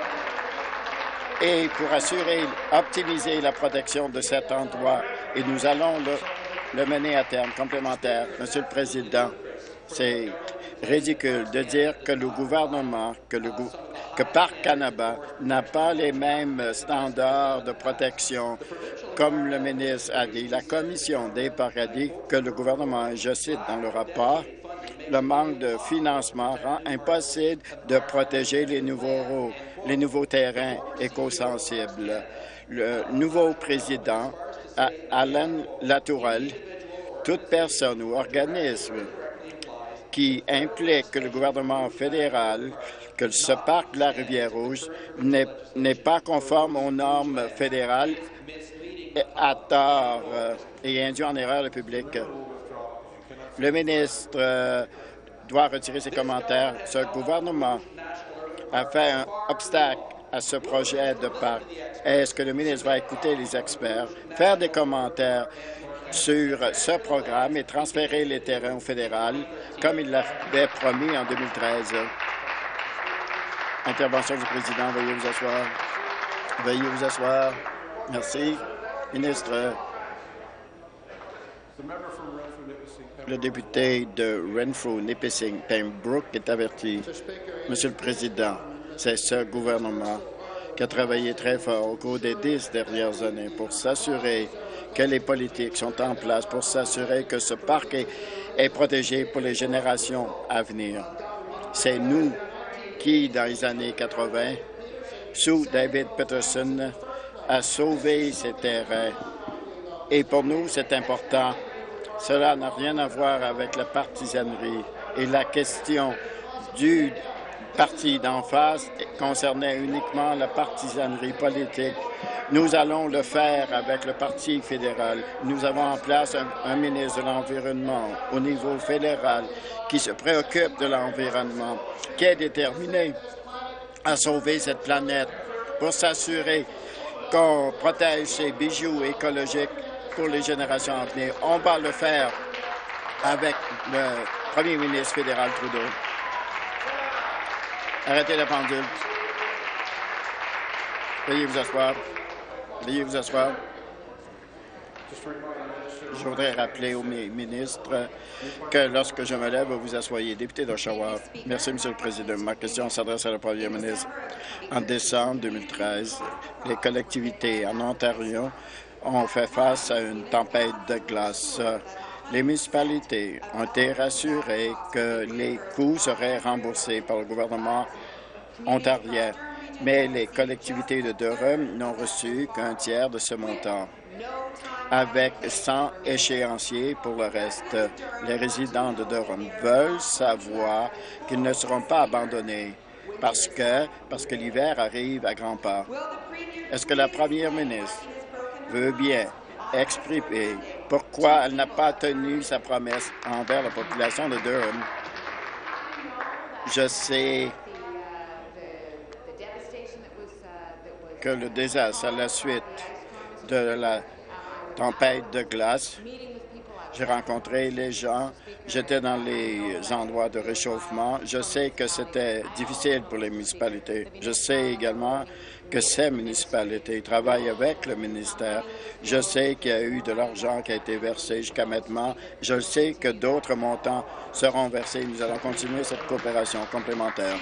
C: et pour optimiser la protection de cet endroit. Et nous allons le mener à terme complémentaire. Monsieur le Président, c'est ridicule de dire que le gouvernement, que Parc Canada n'a pas les mêmes standards de protection. Comme le ministre a dit, la Commission des parcs a dit que le gouvernement, je cite dans le rapport, le manque de financement rend impossible de protéger les nouveaux terrains écosensibles. Le nouveau président, Alan Latourelle, toute personne ou organisme qui implique que le gouvernement fédéral, que ce parc de la Rivière-Rouge n'est pas conforme aux normes fédérales, à tort et induit en erreur le public. Le ministre doit retirer ses commentaires. Ce gouvernement a fait un obstacle à ce projet de parc. Est-ce que le ministre va écouter les experts, faire des commentaires sur ce programme et transférer les terrains au fédéral, comme il l'avait promis en 2013? Intervention du président. Veuillez vous asseoir. Veuillez vous asseoir. Merci. Ministre. Le député de Renfrew-Nipissing-Pembroke est averti. Monsieur le Président, c'est ce gouvernement qui a travaillé très fort au cours des 10 dernières années pour s'assurer que les politiques sont en place, pour s'assurer que ce parc est protégé pour les générations à venir. C'est nous qui, dans les années 80, sous David Peterson, a sauvé ces terrains. Et pour nous, c'est important. Cela n'a rien à voir avec la partisanerie. Et la question du parti d'en face concernait uniquement la partisanerie politique. Nous allons le faire avec le Parti fédéral. Nous avons en place un ministre de l'Environnement au niveau fédéral qui se préoccupe de l'environnement, qui est déterminé à sauver cette planète pour s'assurer qu'on protège ces bijoux écologiques pour les générations à venir. On va le faire avec le premier ministre fédéral Trudeau. Arrêtez la pendule. Veuillez vous asseoir. Veuillez vous asseoir. Je voudrais rappeler au ministre que lorsque je me lève, vous vous asseyez. Député d'Oshawa. Merci, Monsieur le Président. Ma question s'adresse à la Première ministre. En décembre 2013, les collectivités en Ontario ont fait face à une tempête de glace. Les municipalités ont été rassurées que les coûts seraient remboursés par le gouvernement ontarien, mais les collectivités de Durham n'ont reçu qu'un tiers de ce montant. Avec 100 échéanciers pour le reste, les résidents de Durham veulent savoir qu'ils ne seront pas abandonnés parce que l'hiver arrive à grands pas. Est-ce que la première ministre veut bien exprimer pourquoi elle n'a pas tenu sa promesse envers la population de Durham? Je sais que le désastre à la suite de la tempête de glace, j'ai rencontré les gens, j'étais dans les endroits de réchauffement. Je sais que c'était difficile pour les municipalités. Je sais également que ces municipalités travaillent avec le ministère. Je sais qu'il y a eu de l'argent qui a été versé jusqu'à maintenant. Je sais que d'autres montants seront versés. Nous allons continuer cette coopération complémentaire.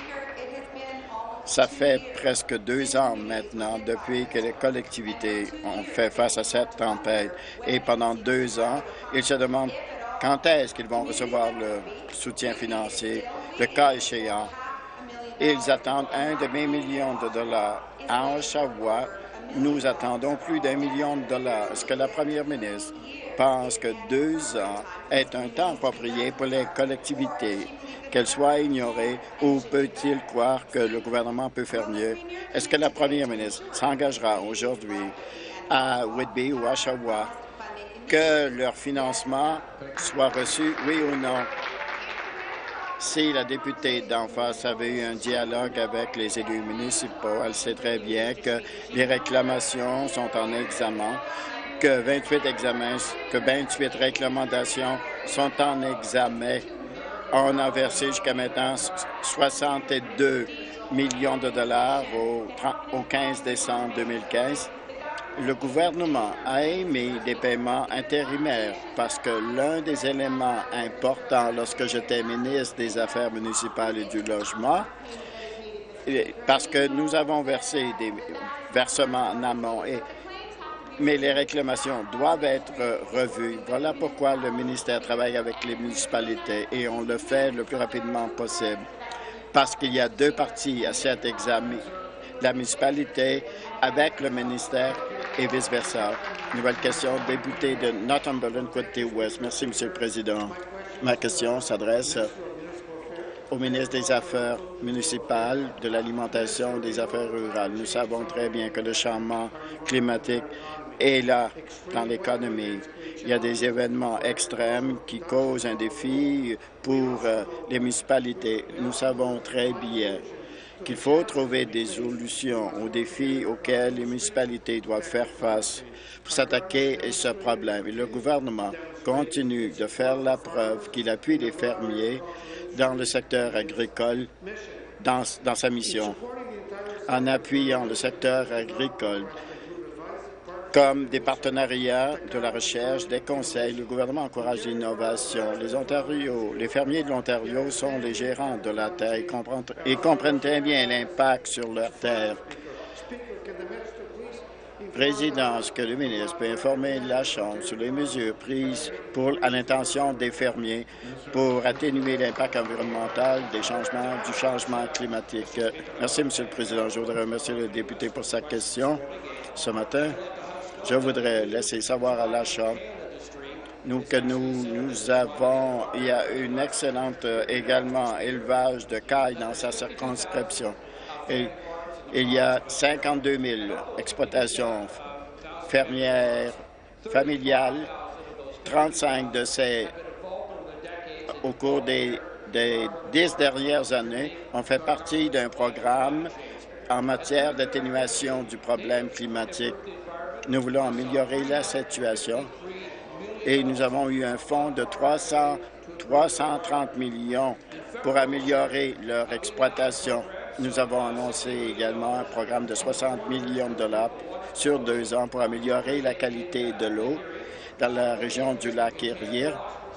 C: Ça fait presque 2 ans maintenant depuis que les collectivités ont fait face à cette tempête. Et pendant 2 ans, ils se demandent quand est-ce qu'ils vont recevoir le soutien financier, le cas échéant. Ils attendent $1 demi-million. À Oshawa, nous attendons plus d'$1 million. Est-ce que la première ministre pense que 2 ans est un temps approprié pour les collectivités, qu'elles soient ignorées, ou peut-il croire que le gouvernement peut faire mieux? Est-ce que la première ministre s'engagera aujourd'hui à Whitby ou à Oshawa que leur financement soit reçu, oui ou non? Si la députée d'en face avait eu un dialogue avec les élus municipaux, elle sait très bien que les réclamations sont en examen, que 28 réclamations sont en examen. On a versé jusqu'à maintenant 62 millions de dollars au 15 décembre 2015. Le gouvernement a émis des paiements intérimaires parce que l'un des éléments importants lorsque j'étais ministre des Affaires municipales et du Logement, parce que nous avons versé des versements en amont, mais les réclamations doivent être revues. Voilà pourquoi le ministère travaille avec les municipalités et on le fait le plus rapidement possible, parce qu'il y a 2 parties à cet examen, la municipalité avec le ministère et vice-versa. Nouvelle question, député de Northumberland-Côte-Ouest. Merci, Monsieur le Président. Ma question s'adresse au ministre des Affaires municipales, de l'Alimentation et des Affaires rurales. Nous savons très bien que le changement climatique est là dans l'économie. Il y a des événements extrêmes qui causent un défi pour les municipalités. Nous savons très bien qu'il faut trouver des solutions aux défis auxquels les municipalités doivent faire face pour s'attaquer à ce problème. Et le gouvernement continue de faire la preuve qu'il appuie les fermiers dans le secteur agricole dans sa mission. En appuyant le secteur agricole comme des partenariats de la recherche, des conseils, le gouvernement encourage l'innovation. Les fermiers de l'Ontario sont les gérants de la terre et comprennent très bien l'impact sur leur terre. Président, est-ce que le ministre peut informer la Chambre sur les mesures prises à l'intention des fermiers pour atténuer l'impact environnemental du changement climatique? Merci, Monsieur le Président. Je voudrais remercier le député pour sa question ce matin. Je voudrais laisser savoir à la Chambre nous avons, il y a une excellente également élevage de cailles dans sa circonscription. Et Il y a 52 000 exploitations fermières familiales. 35 de ces, au cours des 10 dernières années, ont fait partie d'un programme en matière d'atténuation du problème climatique. Nous voulons améliorer la situation et nous avons eu un fonds de 330 millions pour améliorer leur exploitation. Nous avons annoncé également un programme de 60 millions de dollars sur 2 ans pour améliorer la qualité de l'eau dans la région du lac Erie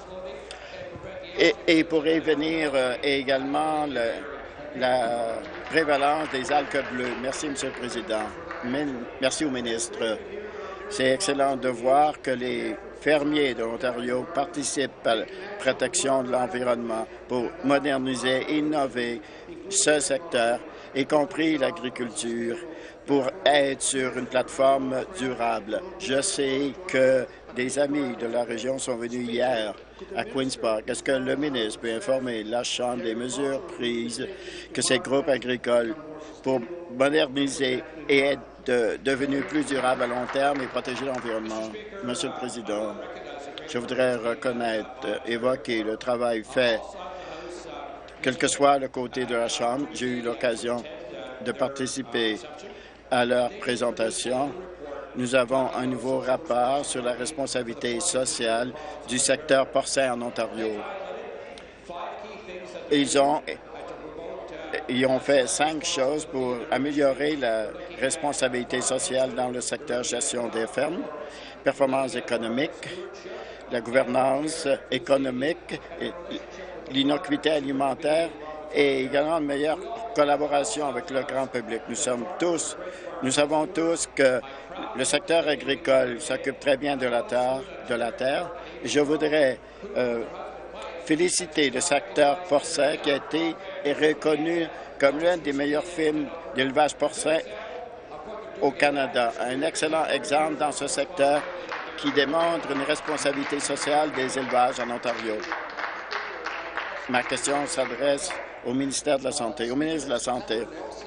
C: et pour prévenir également la prévalence des algues bleues. Merci, M. le Président. Merci au ministre. C'est excellent de voir que les fermiers de l'Ontario participent à la protection de l'environnement pour moderniser et innover ce secteur, y compris l'agriculture, pour être sur une plateforme durable. Je sais que des amis de la région sont venus hier à Queen's Park. Est-ce que le ministre peut informer la Chambre des mesures prises que ces groupes agricoles pour moderniser et être devenus plus durables à long terme et protéger l'environnement? Monsieur le Président, je voudrais évoquer le travail fait, quel que soit le côté de la Chambre. J'ai eu l'occasion de participer à leur présentation. Nous avons un nouveau rapport sur la responsabilité sociale du secteur porcin en Ontario. Ils ont fait 5 choses pour améliorer la responsabilité sociale dans le secteur gestion des fermes, performance économique, la gouvernance économique, l'innocuité alimentaire et également une meilleure collaboration avec le grand public. Nous savons tous que le secteur agricole s'occupe très bien de la terre. Je voudrais féliciter le secteur porcin qui a été reconnu comme l'un des meilleurs films d'élevage porcin au Canada. Un excellent exemple dans ce secteur qui démontre une responsabilité sociale des élevages en Ontario. Ma question s'adresse au ministère de la Santé, au ministre de la Santé.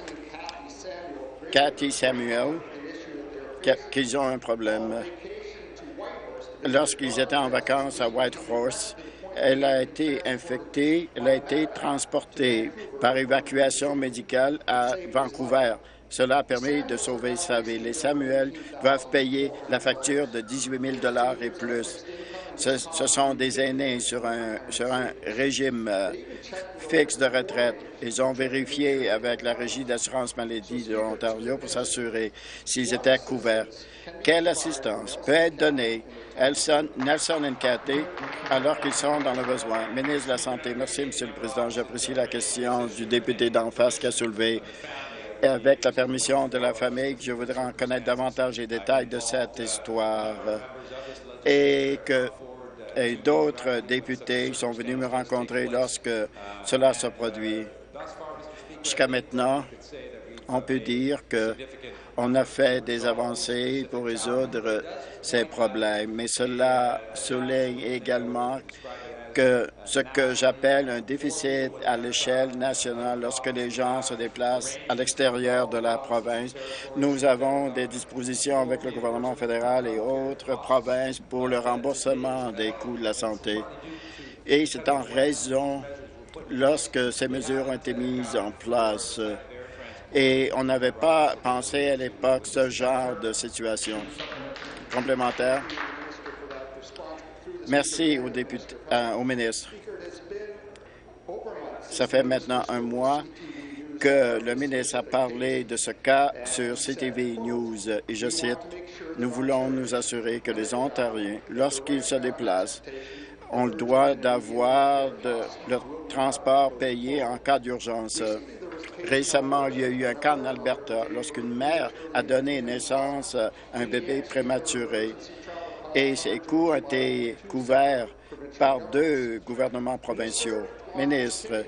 C: Cathy Samuel, qu'ils ont un problème. Lorsqu'ils étaient en vacances à Whitehorse, elle a été infectée, elle a été transportée par évacuation médicale à Vancouver. Cela a permis de sauver sa vie. Les Samuel doivent payer la facture de 18 000 $ et plus. Ce sont des aînés sur un régime fixe de retraite. Ils ont vérifié avec la Régie d'assurance maladie de l'Ontario pour s'assurer s'ils étaient couverts. Quelle assistance peut être donnée à Nelson et Cathy alors qu'ils sont dans le besoin? Ministre de la Santé. Merci, M. le Président. J'apprécie la question du député d'en face qui a soulevé. Avec la permission de la famille, je voudrais en connaître davantage les détails de cette histoire et d'autres députés sont venus me rencontrer lorsque cela se produit. Jusqu'à maintenant, on peut dire qu'on a fait des avancées pour résoudre ces problèmes, mais cela souligne également que ce que j'appelle un déficit à l'échelle nationale lorsque les gens se déplacent à l'extérieur de la province. Nous avons des dispositions avec le gouvernement fédéral et autres provinces pour le remboursement des coûts de la santé. Et c'est en raison, lorsque ces mesures ont été mises en place, et on n'avait pas pensé à l'époque ce genre de situation. Complémentaire. Merci au ministre. Ça fait maintenant un mois que le ministre a parlé de ce cas sur CTV News, et je cite, « Nous voulons nous assurer que les Ontariens, lorsqu'ils se déplacent, ont le droit d'avoir leur transport payé en cas d'urgence. » Récemment, il y a eu un cas en Alberta lorsqu'une mère a donné naissance à un bébé prématuré. Et ces coûts ont été couverts par 2 gouvernements provinciaux. Ministre,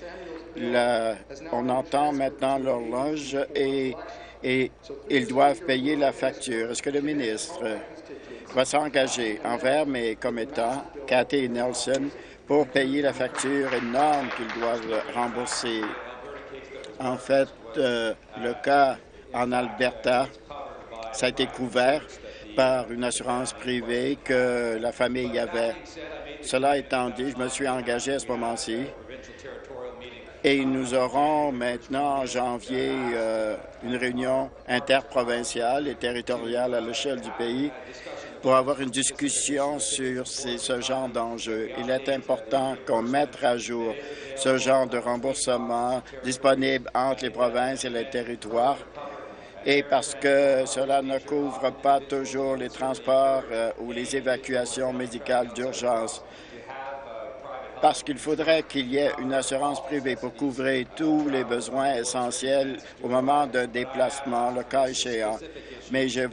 C: on entend maintenant l'horloge et ils doivent payer la facture. Est-ce que le ministre va s'engager envers mes commettants, Cathy et Nelson, pour payer la facture énorme qu'ils doivent rembourser? En fait, le cas en Alberta, ça a été couvert par une assurance privée que la famille avait. Cela étant dit, je me suis engagé à ce moment-ci et nous aurons maintenant en janvier une réunion interprovinciale et territoriale à l'échelle du pays pour avoir une discussion sur ce genre d'enjeux. Il est important qu'on mette à jour ce genre de remboursement disponible entre les provinces et les territoires. Et parce que cela ne couvre pas toujours les transports ou les évacuations médicales d'urgence. Parce qu'il faudrait qu'il y ait une assurance privée pour couvrir tous les besoins essentiels au moment d'un déplacement, le cas échéant. Mais j'ai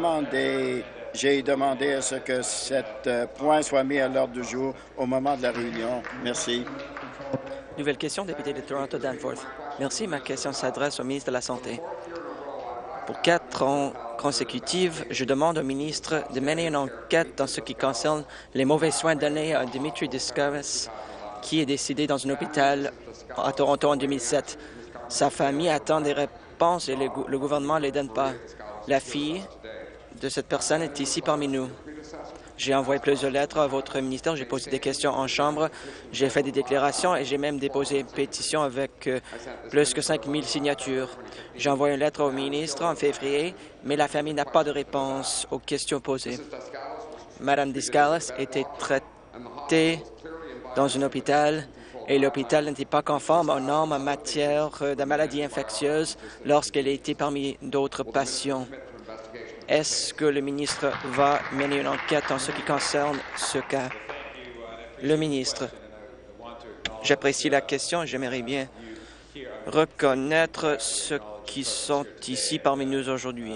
C: demandé à ce que cet point soit mis à l'ordre du jour au moment de la réunion. Merci.
D: Nouvelle question, député de Toronto-Danforth. Merci. Ma question s'adresse au ministre de la Santé. Pour 4 ans consécutifs, je demande au ministre de mener une enquête dans ce qui concerne les mauvais soins donnés à Dimitri Discaris, qui est décédé dans un hôpital à Toronto en 2007. Sa famille attend des réponses et le gouvernement ne les donne pas. La fille de cette personne est ici parmi nous. J'ai envoyé plusieurs lettres à votre ministère, j'ai posé des questions en chambre, j'ai fait des déclarations et j'ai même déposé une pétition avec plus que 5 000 signatures. J'ai envoyé une lettre au ministre en février, mais la famille n'a pas de réponse aux questions posées. Madame Discaris était traitée dans un hôpital et l'hôpital n'était pas conforme aux normes en matière de maladies infectieuses lorsqu'elle était parmi d'autres patients. Est-ce que le ministre va mener une enquête en ce qui concerne ce cas? Le ministre, j'apprécie la question. J'aimerais bien reconnaître ceux qui sont ici parmi nous aujourd'hui.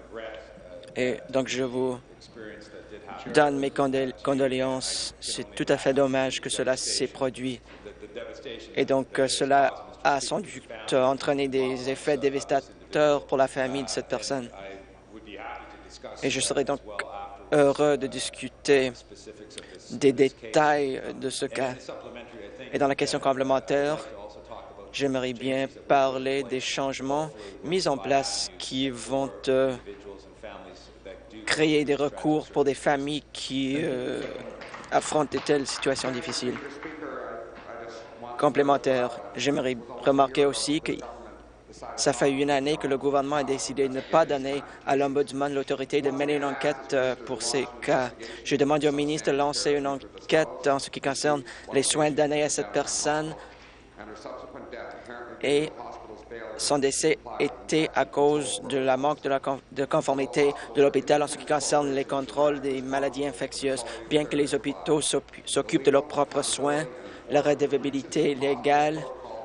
D: Et donc, je vous donne mes condoléances. C'est tout à fait dommage que cela s'est produit. Et donc, cela a sans doute entraîné des effets dévastateurs pour la famille de cette personne. Et je serais donc heureux de discuter des détails de ce cas. Et dans la question complémentaire, j'aimerais bien parler des changements mis en place qui vont créer des recours pour des familles qui affrontent de telles situations difficiles. Complémentaire, j'aimerais remarquer aussi que ça fait une année que le gouvernement a décidé de ne pas donner à l'Ombudsman l'autorité de mener une enquête pour ces cas. Je demande au ministre de lancer une enquête en ce qui concerne les soins donnés à cette personne et son décès était à cause de la manque de conformité de l'hôpital en ce qui concerne les contrôles des maladies infectieuses. Bien que les hôpitaux s'occupent de leurs propres soins, la redevabilité légale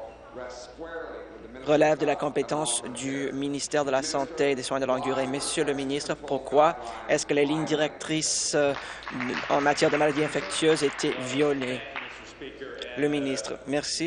D: relève de la compétence du ministère de la Santé et des Soins de longue durée. Monsieur le ministre, pourquoi est-ce que les lignes directrices en matière de maladies infectieuses étaient violées? Le ministre, merci.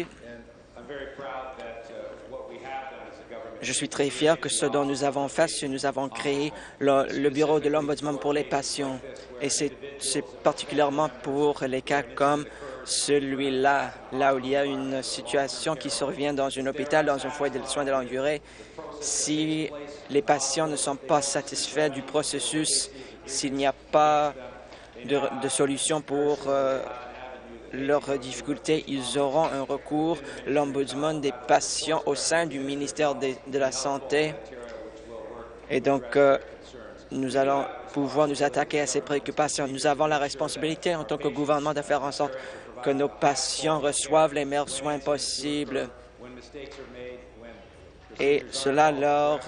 D: Je suis très fier que ce dont nous avons fait, c'est que nous avons créé le bureau de l'Ombudsman pour les patients. Et c'est particulièrement pour les cas comme celui-là, là où il y a une situation qui survient dans un hôpital, dans un foyer de soins de longue durée. Si les patients ne sont pas satisfaits du processus, s'il n'y a pas de solution pour leurs difficultés, ils auront un recours, l'Ombudsman des patients au sein du ministère de la Santé. Et donc, nous allons pouvoir nous attaquer à ces préoccupations. Nous avons la responsabilité en tant que gouvernement de faire en sorte que nos patients reçoivent les meilleurs soins possibles. Et cela, lors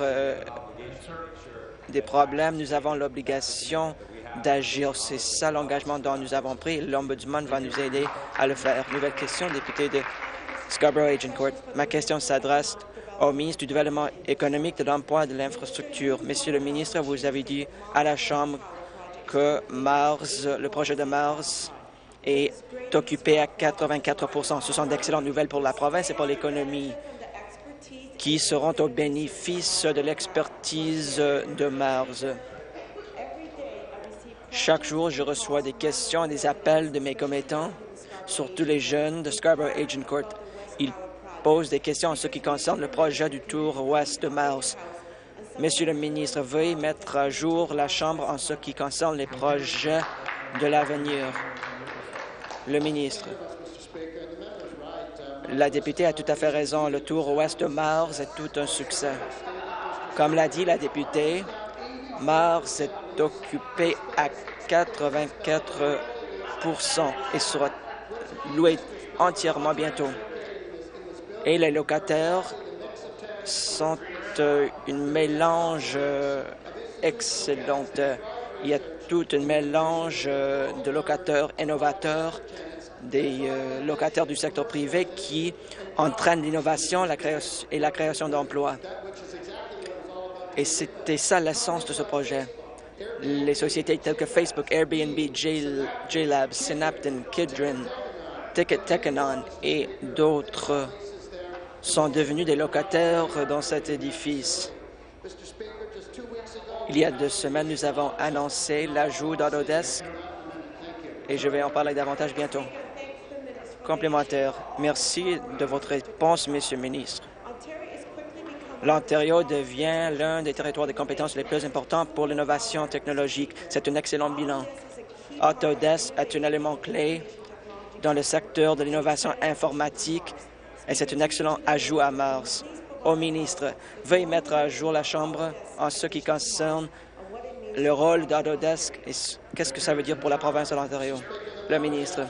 D: des problèmes, nous avons l'obligation d'agir. C'est ça l'engagement dont nous avons pris. L'Ombudsman va nous aider à le faire. Nouvelle question, député de Scarborough-Agincourt. Ma question s'adresse au ministre du Développement économique, de l'Emploi et de l'Infrastructure. Monsieur le ministre, vous avez dit à la Chambre que le projet de Mars est occupé à 84 %. Ce sont d'excellentes nouvelles pour la province et pour l'économie qui seront au bénéfice de l'expertise de Mars. Chaque jour, je reçois des questions et des appels de mes commettants, surtout les jeunes de Scarborough-Agincourt. Ils pose des questions en ce qui concerne le projet du Tour Ouest de Mouse. Monsieur le ministre, veuillez mettre à jour la Chambre en ce qui concerne les projets de l'avenir. Le ministre. La députée a tout à fait raison. Le Tour Ouest de Mars est tout un succès. Comme l'a dit la députée, Mars est occupé à 84 et sera loué entièrement bientôt. Et les locataires sont un mélange excellent. Il y a tout un mélange de locataires innovateurs, des locataires du secteur privé qui entraînent l'innovation et la création d'emplois. Et c'était ça l'essence de ce projet. Les sociétés telles que Facebook, Airbnb, JLab, Synapton, Kidron, Ticketeconon et d'autres sont devenus des locataires dans cet édifice. Il y a 2 semaines, nous avons annoncé l'ajout d'Autodesk et je vais en parler davantage bientôt. Complémentaire. Merci de votre réponse, Monsieur le ministre. L'Ontario devient l'un des territoires de compétences les plus importants pour l'innovation technologique. C'est un excellent bilan. Autodesk est un élément clé dans le secteur de l'innovation informatique et c'est un excellent ajout à Mars. Au ministre, veuillez mettre à jour la Chambre en ce qui concerne le rôle d'Autodesk et qu'est-ce que ça veut dire pour la province de l'Ontario. Le ministre.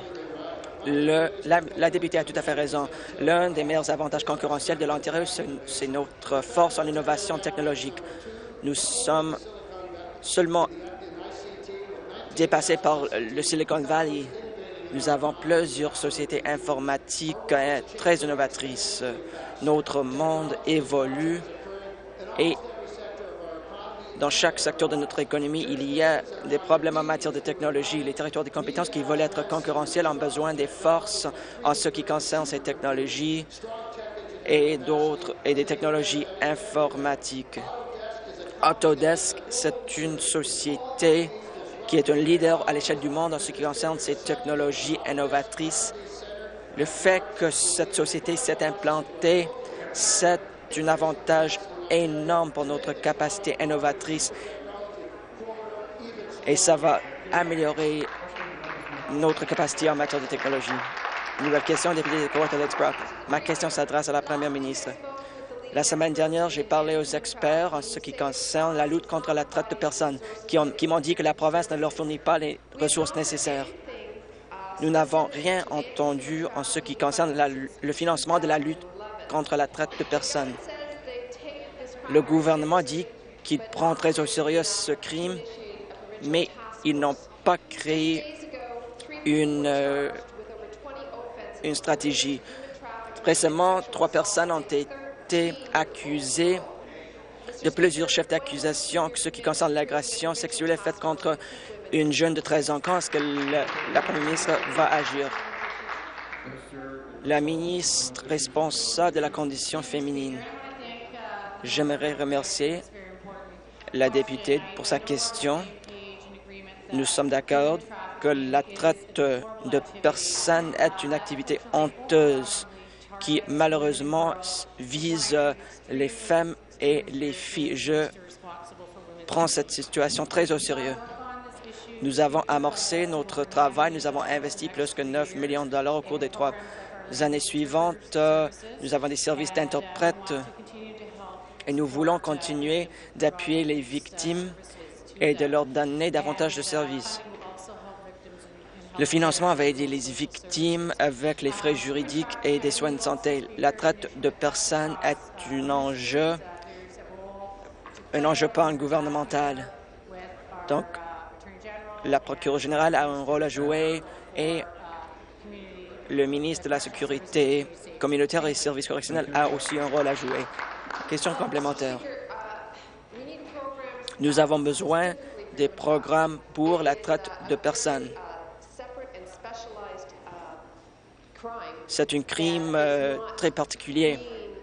D: La députée a tout à fait raison. L'un des meilleurs avantages concurrentiels de l'Ontario, c'est notre force en innovation technologique. Nous sommes seulement dépassés par le Silicon Valley. Nous avons plusieurs sociétés informatiques très innovatrices. Notre monde évolue et dans chaque secteur de notre économie, il y a des problèmes en matière de technologie. Les territoires de compétences qui veulent être concurrentiels ont besoin des forces en ce qui concerne ces technologies et des technologies informatiques. Autodesk, c'est une société qui est un leader à l'échelle du monde en ce qui concerne ces technologies innovatrices. Le fait que cette société s'est implantée, c'est un avantage énorme pour notre capacité innovatrice et ça va améliorer notre capacité en matière de technologie. Nouvelle question, député de Kawartha-Lakes-Brock. Ma question s'adresse à la première ministre. La semaine dernière, j'ai parlé aux experts en ce qui concerne la lutte contre la traite de personnes qui m'ont dit que la province ne leur fournit pas les ressources nécessaires. Nous n'avons rien entendu en ce qui concerne le financement de la lutte contre la traite de personnes. Le gouvernement dit qu'il prend très au sérieux ce crime, mais ils n'ont pas créé une stratégie. Récemment, 3 personnes ont été accusées de plusieurs chefs d'accusation en ce qui concerne l'agression sexuelle faite contre une jeune de 13 ans. Quand est-ce que la première ministre va agir? La ministre responsable de la condition féminine. J'aimerais remercier la députée pour sa question. Nous sommes d'accord que la traite de personnes est une activité honteuse qui, malheureusement, vise les femmes et les filles. Je prends cette situation très au sérieux. Nous avons amorcé notre travail. Nous avons investi plus que 9 millions de dollars au cours des 3 années suivantes. Nous avons des services d'interprètes et nous voulons continuer d'appuyer les victimes et de leur donner davantage de services. Le financement va aider les victimes avec les frais juridiques et des soins de santé. La traite de personnes est un enjeu pan-gouvernemental. Donc, la procureure générale a un rôle à jouer et le ministre de la Sécurité communautaire et des services correctionnels a aussi un rôle à jouer. Question complémentaire. Nous avons besoin des programmes pour la traite de personnes. C'est un crime très particulier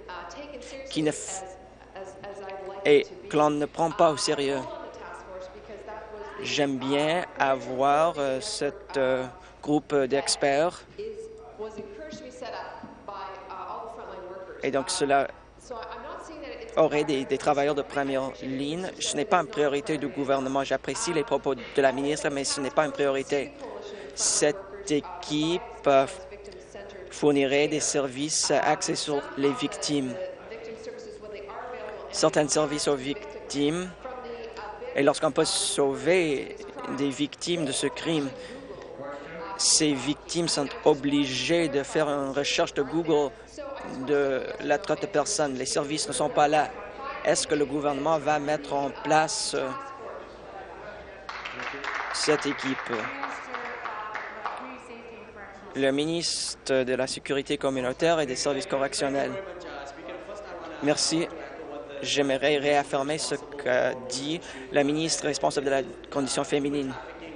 D: et que l'on ne prend pas au sérieux. J'aime bien avoir ce groupe d'experts Et donc, cela aurait des travailleurs de première ligne. Ce n'est pas une priorité du gouvernement. J'apprécie les propos de la ministre, mais ce n'est pas une priorité. Cette équipe fournirait des services axés sur les victimes. Certains services aux victimes, et lorsqu'on peut sauver des victimes de ce crime, ces victimes sont obligées de faire une recherche de Google de la traite de personnes. Les services ne sont pas là. Est-ce que le gouvernement va mettre en place cette équipe? Le ministre de la Sécurité communautaire et des services correctionnels. Merci. J'aimerais réaffirmer ce qu'a dit la ministre responsable de la condition féminine.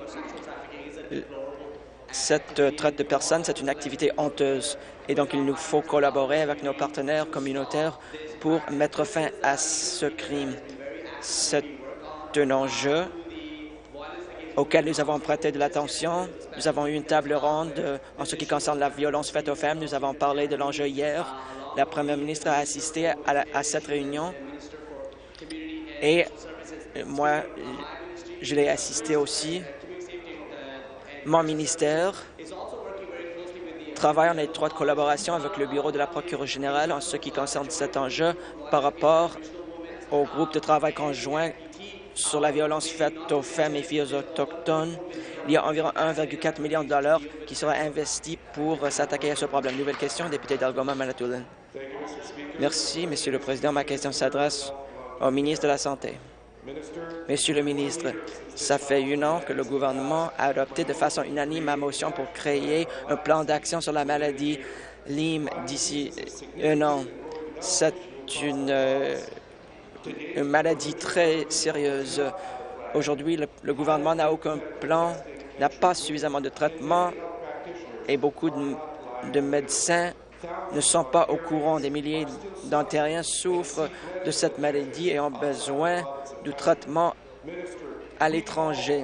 D: Cette traite de personnes, c'est une activité honteuse et donc il nous faut collaborer avec nos partenaires communautaires pour mettre fin à ce crime. C'est un enjeu auquel nous avons prêté de l'attention. Nous avons eu une table ronde en ce qui concerne la violence faite aux femmes. Nous avons parlé de l'enjeu hier. La première ministre a assisté à cette réunion et moi, je l'ai assisté aussi. Mon ministère travaille en étroite collaboration avec le bureau de la procureure générale en ce qui concerne cet enjeu par rapport au groupe de travail conjoint sur la violence faite aux femmes et filles autochtones. Il y a environ 1,4 million de dollars qui sera investi pour s'attaquer à ce problème. Nouvelle question, député d'Algoma-Manitoulin. Merci, Monsieur le Président. Ma question s'adresse au ministre de la Santé. Monsieur le ministre, ça fait 1 an que le gouvernement a adopté de façon unanime ma motion pour créer un plan d'action sur la maladie Lyme d'ici 1 an. C'est une maladie très sérieuse. Aujourd'hui, le gouvernement n'a aucun plan, n'a pas suffisamment de traitements et beaucoup de médecins ne sont pas au courant. Des milliers d'Ontariens souffrent de cette maladie et ont besoin de traitement à l'étranger.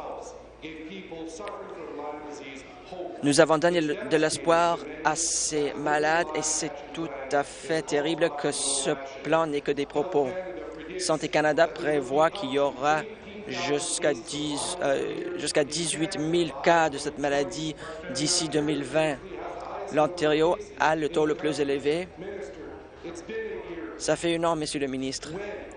D: Nous avons donné de l'espoir à ces malades et c'est tout à fait terrible que ce plan n'ait que des propos. Santé Canada prévoit qu'il y aura jusqu'à 18 000 cas de cette maladie d'ici 2020. L'Ontario a le taux le plus élevé. Ça fait 1 an, Monsieur le ministre.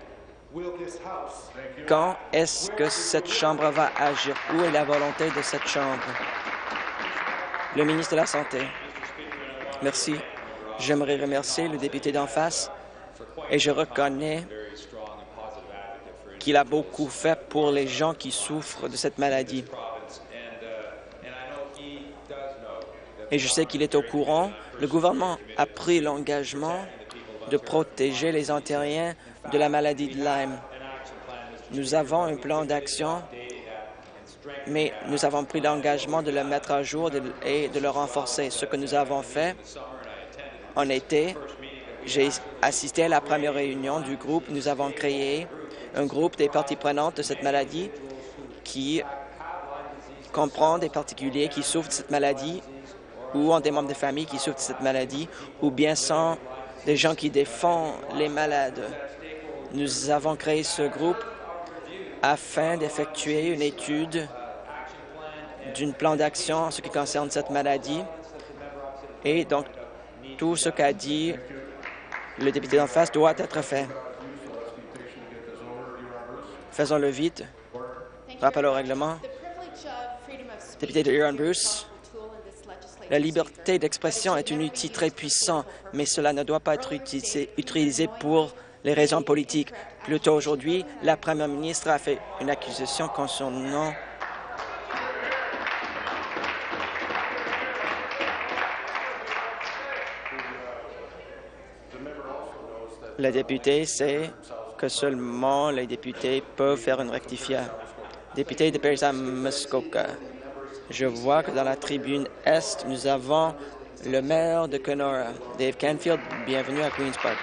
D: Quand est-ce que cette Chambre va agir? Où est la volonté de cette Chambre? Le ministre de la Santé. Merci. J'aimerais remercier le député d'en face et je reconnais qu'il a beaucoup fait pour les gens qui souffrent de cette maladie. Et je sais qu'il est au courant. Le gouvernement a pris l'engagement de protéger les Ontariens de la maladie de Lyme. Nous avons un plan d'action, mais nous avons pris l'engagement de le mettre à jour et de le renforcer. Ce que nous avons fait en été, j'ai assisté à la première réunion du groupe. Nous avons créé un groupe des parties prenantes de cette maladie qui comprend des particuliers qui souffrent de cette maladie ou ont des membres de famille qui souffrent de cette maladie, ou bien sont des gens qui défendent les malades. Nous avons créé ce groupe afin d'effectuer une étude d'un plan d'action en ce qui concerne cette maladie. Et donc, tout ce qu'a dit le député d'en face doit être fait. Faisons-le vite. Rappel au règlement. Député de Huron-Bruce. La liberté d'expression est un outil très puissant, mais cela ne doit pas être utilisé pour les raisons politiques. Plus tôt aujourd'hui, la première ministre a fait une accusation concernant le député sait que seulement les députés peuvent faire une rectification. Député de Parisa-Muskoka. Je vois que dans la tribune Est, nous avons le maire de Kenora, Dave Canfield. Bienvenue à Queen's Park.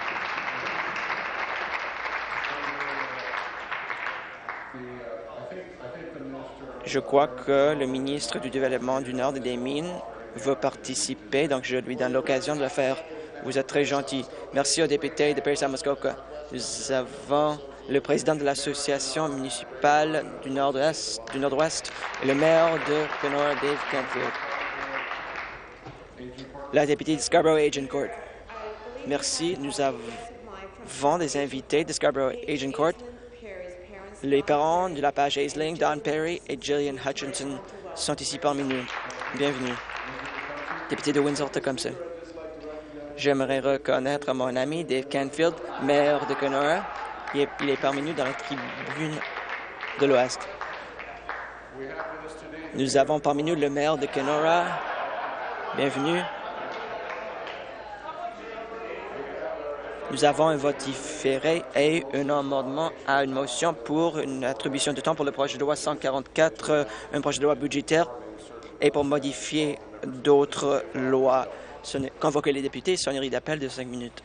D: Je crois que le ministre du Développement du Nord et des Mines veut participer, donc je lui donne l'occasion de le faire. Vous êtes très gentil. Merci aux députés de Parry-Sound-Muskoka. Nous avons le président de l'association municipale du Nord-Ouest et le maire de Kenora, Dave Canfield. La députée de Scarborough-Agincourt. Merci. Nous avons des invités de Scarborough-Agincourt. Les parents de la page Aisling, Don Perry et Gillian Hutchinson sont ici parmi nous. Bienvenue. Député de Windsor-Tecumseh. J'aimerais reconnaître mon ami Dave Canfield, maire de Kenora. Il est parmi nous dans la tribune de l'Ouest. Nous avons parmi nous le maire de Kenora. Bienvenue. Nous avons un vote différé et un amendement à une motion pour une attribution de temps pour le projet de loi 144, un projet de loi budgétaire et pour modifier d'autres lois. Convoquer les députés, sonnerie d'appel de 5 minutes.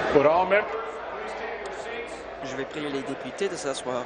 D: Je vais prier les députés de s'asseoir.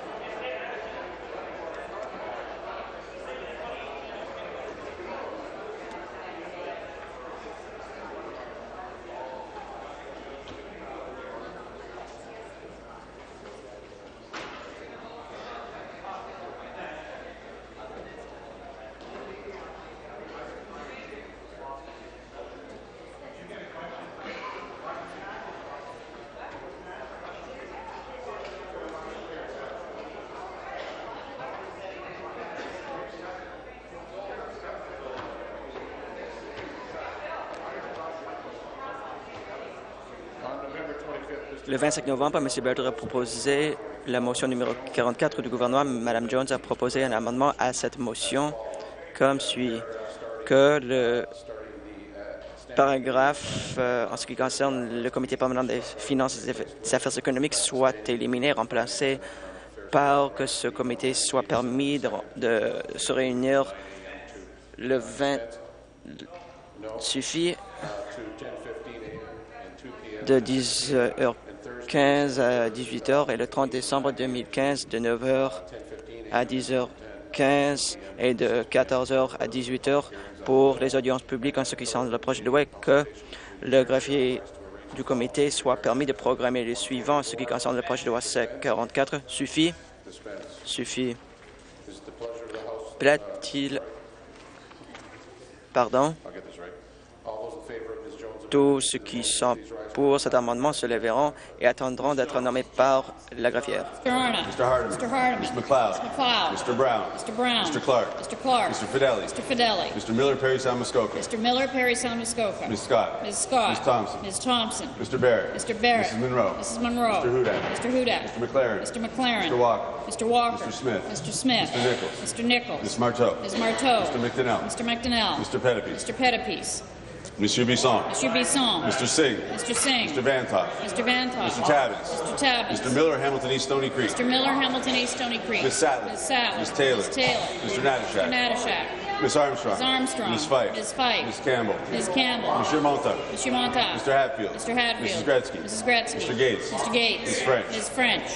D: Le 25 novembre, M. Bradley a proposé la motion numéro 44 du gouvernement. Mme Jones a proposé un amendement à cette motion comme suit, que le paragraphe en ce qui concerne le Comité permanent des finances et des affaires économiques soit éliminé, remplacé par que ce comité soit permis de se réunir le 20 suffit de 10h15 à 18h et le 30 décembre 2015 de 9h à 10h15 et de 14h à 18h pour les audiences publiques en ce qui concerne le projet de loi et que le greffier du comité soit permis de programmer le suivant en ce qui concerne le projet de loi C-44. Suffit. Plaît-il... Pardon. Tous ceux qui sont pour cet amendement se lèveront et attendront d'être nommés par la greffière.
E: Mr. Harden. Mr. Harden. Mr. McLeod. Mr. Brown. Mr. Brown. Mr. Clark. Mr. Clark. Mr. Fidelli. Mr. Fidelli. Mr. Miller Perry Samuskoka. Mr. Miller Perry Samuskoka. Ms. Scott. Ms. Scott. Ms. Thompson. Ms. Thompson. Mr. Barrett. Mr. Barrett. Mrs. Monroe. Mrs. Monroe. Mr. Hudak. Mr. Hudak. Mr. McLaren. Mr. McLaren. Mr. Walker. Mr. Walker. Mr. Smith. Mr. Smith. Mr. Nichols. Mr. Nichols. Ms. Marteau. Ms. Marteau. Mr. McDonnell. Mr. McDonnell. Mr. Pettipies. Mr. Pettipies. Monsieur Bisson. Monsieur Bisson. Mr. Singh. Mr. Singh. Mr. Vantoff. Mr. Vantoff. Mr. Tabbins. Mr. Tabbins. Mr. Miller, Hamilton East Stony Creek. Mr. Miller, Hamilton East Stony Creek. Ms. Sattler. Ms. Sattler. Ms. Taylor. Ms. Taylor. Mr. Natashak. Mr. Natashak. Ms. Armstrong. Ms. Armstrong. Ms. Fife. Ms. Fife. Ms. Campbell. Ms. Campbell. Monsieur Montauk. Monsieur Montauk. Mr. Hatfield. Mr. Hatfield. Mrs. Gretzky. Mrs. Gretzky. Mr. Gates. Mr. Gates. Ms. French. Ms. French.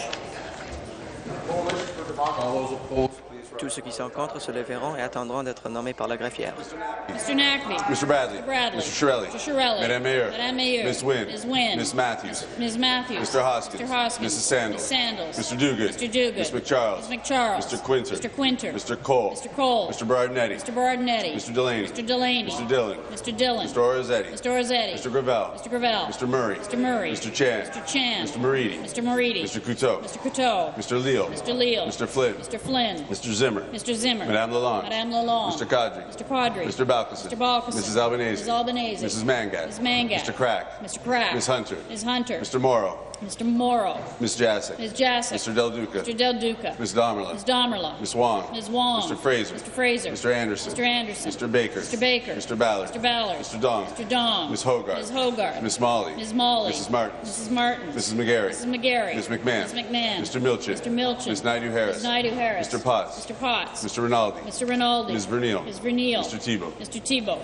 D: Tous ceux qui sont contre se lèveront et attendront d'être nommés par la greffière.
E: Mr. Nacby.
C: Mr. Bradley.
E: Mr. Bradley.
C: Mr. Shirelli.
E: Mr. Shirelli.
C: Madame Mayor.
E: Madame Mayor.
C: Ms. Wynne.
E: Ms. Wynne.
C: Ms. Matthews.
E: Ms. Matthews.
C: Mr. Hoskins.
E: Mr. Hoskins.
C: Mrs. Sandals.
E: Ms. Sandals.
C: Mr. Duguid.
E: Mr. Duguid.
C: Ms. McCharles.
E: Ms. McCharles.
C: Mr. Quinter.
E: Mr. Quinter.
C: Mr. Cole.
E: Mr. Cole.
C: Mr. Berardinetti.
E: Mr. Berardinetti.
C: Mr. Delaney.
E: Mr. Delaney.
C: Mr. Dillon.
E: Mr. Dillon.
C: Mr. Orazzetti.
E: Mr. Orzetti.
C: Mr. Gravel.
E: Mr. Gravel.
C: Mr. Murray.
E: Mr. Murray.
C: Mr. Chan.
E: Mr. Chan.
C: Mr. Maridi.
E: Mr. Maridi.
C: Mr. Couteau.
E: Mr. Couteau.
C: Mr. Leal.
E: Mr. Leal.
C: Mr. Flynn.
E: Mr. Flynn.
C: Mr. Zimmer.
E: Mr. Zimmer.
C: Madame Lalonde.
E: Madame Lalonde.
C: Mr. Kadri.
E: Mr. Quadri.
C: Mr. Balkison.
E: Mr. Balkison.
C: Mrs. Albanese.
E: Mrs. Albanese.
C: Mrs. Mangat.
E: Ms. Mangat.
C: Mr. Crack.
E: Mr. Crack.
C: Ms. Hunter.
E: Ms. Hunter.
C: Mr. Morrow.
E: Mr. Morrow.
C: Ms. Jassic.
E: Ms. Jassic.
C: Mr. Del Duca.
E: Mr. Del Duca.
C: Ms. Domerla.
E: Ms. Domerla.
C: Ms. Wong.
E: Ms. Wong.
C: Mr. Fraser.
E: Mr. Fraser.
C: Mr. Anderson.
E: Mr. Anderson.
C: Mr. Baker.
E: Mr. Baker.
C: Mr. Ballard.
E: Mr. Ballard.
C: Mr. Dong.
E: Mr. Dong.
C: Ms. Hogarth.
E: Ms. Hogarth.
C: Miss Molly.
E: Ms. Molly.
C: Mrs. Martin.
E: Mrs. Martin.
C: Mrs. McGarry.
E: Mrs. McGarry.
C: Ms. McMahon.
E: Ms. McMahon.
C: Mr. Milchin.
E: Mr. Milchin.
C: Ms. Naidu Harris.
E: Ms. Naidu Harris.
C: Mr. Potts.
E: Mr. Potts.
C: Mr. Rinaldi.
E: Mr. Rinaldi.
C: Ms. Vernile.
E: Ms. Vernile.
C: Mr. Tebow.
E: Mr. Tebow.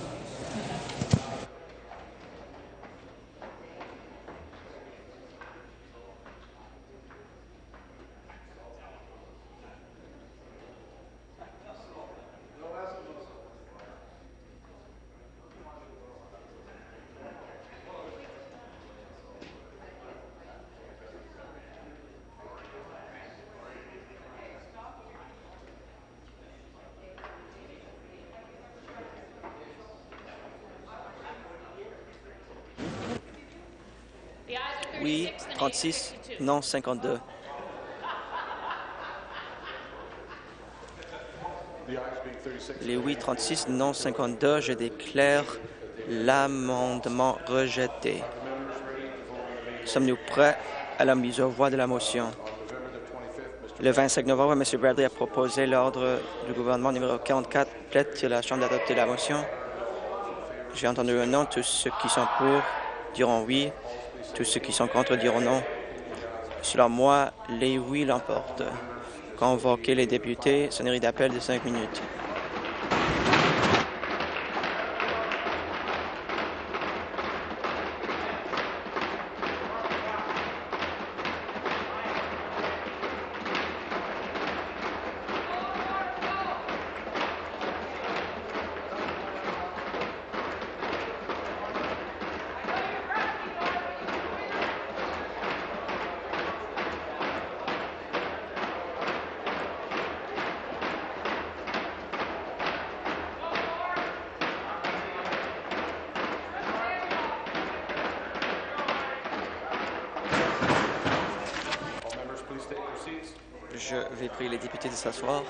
D: Oui, 36, non, 52. Les oui, 36, non, 52. Je déclare l'amendement rejeté. Sommes-nous prêts à la mise aux voix de la motion? Le 25 novembre, M. Bradley a proposé l'ordre du gouvernement numéro 44. Plaît-il la Chambre d'adopter la motion? J'ai entendu un non. Tous ceux qui sont pour diront oui. Tous ceux qui sont contre diront non. Selon moi, les oui l'emportent. Convoquez les députés. Sonnerie d'appel de 5 minutes. Je vais prier les députés de s'asseoir.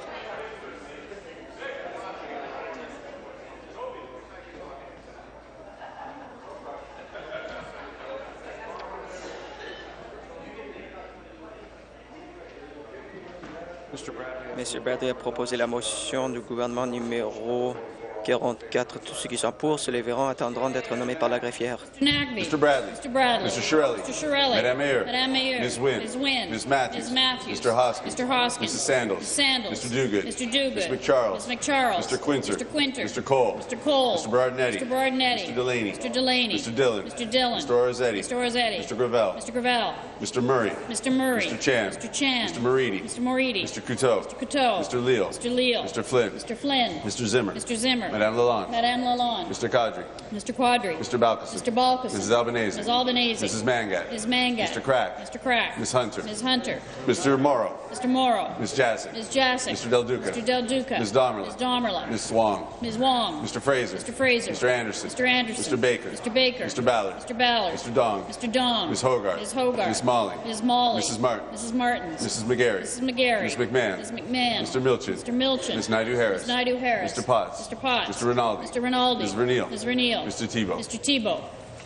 D: M. Bradley a proposé la motion du gouvernement numéro 44. Tous ceux qui sont pour se lèveront, attendront d'être nommés par la greffière.
E: Mr. Bradley.
F: Mr. Bradley.
E: Mr. Shirelli.
F: Mr. Shirelli.
E: Madame Mayor.
F: Madame Mayor.
E: Ms. Wynne.
F: Ms. Wynne.
E: Ms. Matthews.
F: Ms. Matthews.
E: Mr. Hoskins.
F: Mr. Hoskins.
E: Mrs. Sandals.
F: Mrs. Sandals.
E: Mr. Duguid.
F: Mr. Duguid.
E: Ms. McCharles.
F: Ms. McCharles.
E: Mr. Quinter.
F: Mr. Quinter.
E: Mr. Cole.
F: Mr. Cole.
E: Mr. Berardinetti.
F: Mr. Berardinetti.
E: Mr. Delaney.
F: Mr. Delaney.
E: Mr. Dillon.
F: Mr. Dillon.
E: Mr. Orzetti.
F: Mr. Orzetti.
E: Mr. Gravel.
F: Mr. Gravel.
E: Mr. Murray.
F: Mr. Murray.
E: Mr. Chan.
F: Mr. Chan.
E: Mr. Moridi.
F: Mr. Moridi.
E: Mr. Couteau.
F: Mr. Couteau.
E: Mr. Leal.
F: Mr. Leal.
E: Mr. Flynn.
F: Mr. Flynn.
E: Mr. Zimmer.
F: Mr. Zimmer.
E: Madame Lalonde.
F: Madame Lalonde.
E: Mr. Kadri.
F: Mr. Quadri.
E: Mr. Balkison.
F: Mr. Balkison.
E: Mrs. Albanese.
F: Ms. Albanese.
E: Mrs. Mangat.
F: Ms. Mangat.
E: Mr. Crack.
F: Mr. Crack.
E: Ms. Hunter.
F: Ms. Hunter.
E: Mr. Morrow.
F: Mr. Morrow.
E: Ms. Jassic.
F: Ms. Jassic.
E: Mr. Del Duca.
F: Mr. Del Duca.
E: Ms. Domerla.
F: Ms. Domerla.
E: Ms. Swong.
F: Ms. Wong.
E: Mr. Fraser.
F: Mr. Fraser.
E: Mr. Anderson.
F: Mr. Anderson.
E: Mr. Baker.
F: Mr. Baker.
E: Mr. Ballard.
F: Mr. Ballard.
E: Mr. Dong.
F: Mr. Dong.
E: Ms. Hogarth.
F: Ms. Hogarth.
E: Ms. Molly.
F: Ms. Molly.
E: Mrs. Martin.
F: Mrs. Martins.
E: Mrs. McGarry.
F: Mrs. McGarry.
E: Ms. McMahon.
F: Ms. McMahon.
E: Mr. Milchin.
F: Mr. Milchin.
E: Ms. Naidu-Harris.
F: Ms. Naidu-Harris.
E: Mr. Potts.
F: Mr. Potts.
E: Mr. Rinaldi.
F: Mr. Rinaldi.
E: Ms. Reneel.
F: Ms. Reneel.
E: Mr. Thibault.
F: Mr. Thibault.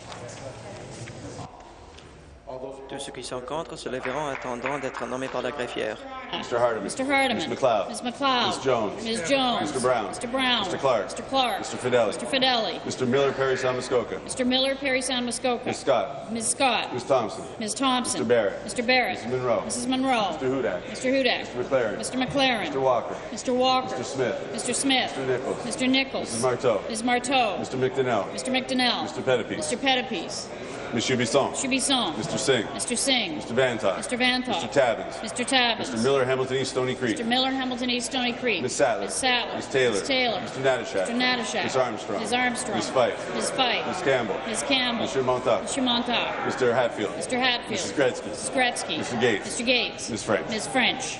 D: Tous ceux qui sont contre se lèveront, attendront d'être nommés par la greffière.
E: Mr. Hardeman.
F: Mr. Hardeman.
E: Ms. McLeod.
F: Ms. McLeod.
E: Ms. Jones.
F: Ms. Jones.
E: Mr. Brown.
F: Mr. Brown.
E: Mr. Clark.
F: Mr. Clark.
E: Mr. Fideli.
F: Mr. Fideli.
E: Mr. Miller, Perry, San Muskoka.
F: Mr. Miller, Perry Sound, Muskoka.
E: Ms. Scott.
F: Ms. Scott.
E: Ms. Thompson.
F: Ms. Thompson.
E: Mr. Barrett.
F: Mr. Barrett.
E: Mrs. Monroe.
F: Mrs. Monroe.
E: Mr. Hudak.
F: Mr. Hudak.
E: Mr. McLaren.
F: Mr. McLaren.
E: Mr. Walker.
F: Mr. Walker.
E: Mr. Smith.
F: Mr. Smith.
E: Mr. Nichols.
F: Mr. Nichols.
E: Mrs. Marteau.
F: Ms. Marteau.
E: Mr. McDonnell.
F: Mr. McDonnell.
E: Mr. Pettipies.
F: Mr. Pettipies.
E: Ms. Chubisson.
F: Chubisson.
E: Mr. Singh.
F: Mr. Singh.
E: Mr. Vantoff.
F: Mr. Vantoff.
E: Mr. Tabbins.
F: Mr. Tabbins.
E: Mr. Miller, Hamilton East, Stony Creek.
F: Mr. Miller, Hamilton East, Stony Creek.
E: Ms. Sattler.
F: Ms. Sattler.
E: Ms. Taylor.
F: Ms. Taylor.
E: Mr. Natashak.
F: Mr. Natashak.
E: Ms. Armstrong.
F: Ms. Armstrong.
E: Ms. Fife.
F: Ms. Fife.
E: Ms. Campbell.
F: Ms. Campbell.
E: Mr. Montauk.
F: Mr. Montauk.
E: Mr. Hatfield.
F: Mr. Hatfield.
E: Mrs. Gretzky.
F: Mrs. Gretzky.
E: Mr. Gates.
F: Mr. Gates.
E: Ms. French.
F: Ms. French.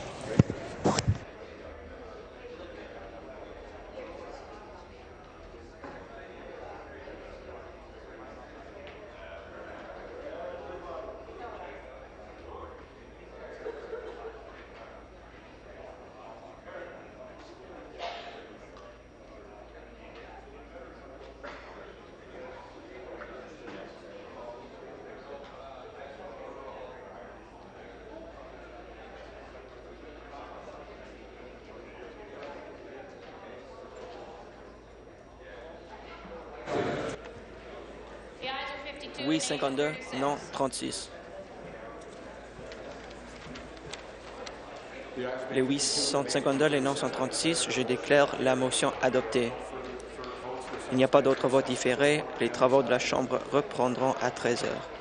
D: Oui, 52. Non, 36. Les oui sont 52, les non sont 36. Je déclare la motion adoptée. Il n'y a pas d'autre vote différé. Les travaux de la Chambre reprendront à 13 heures.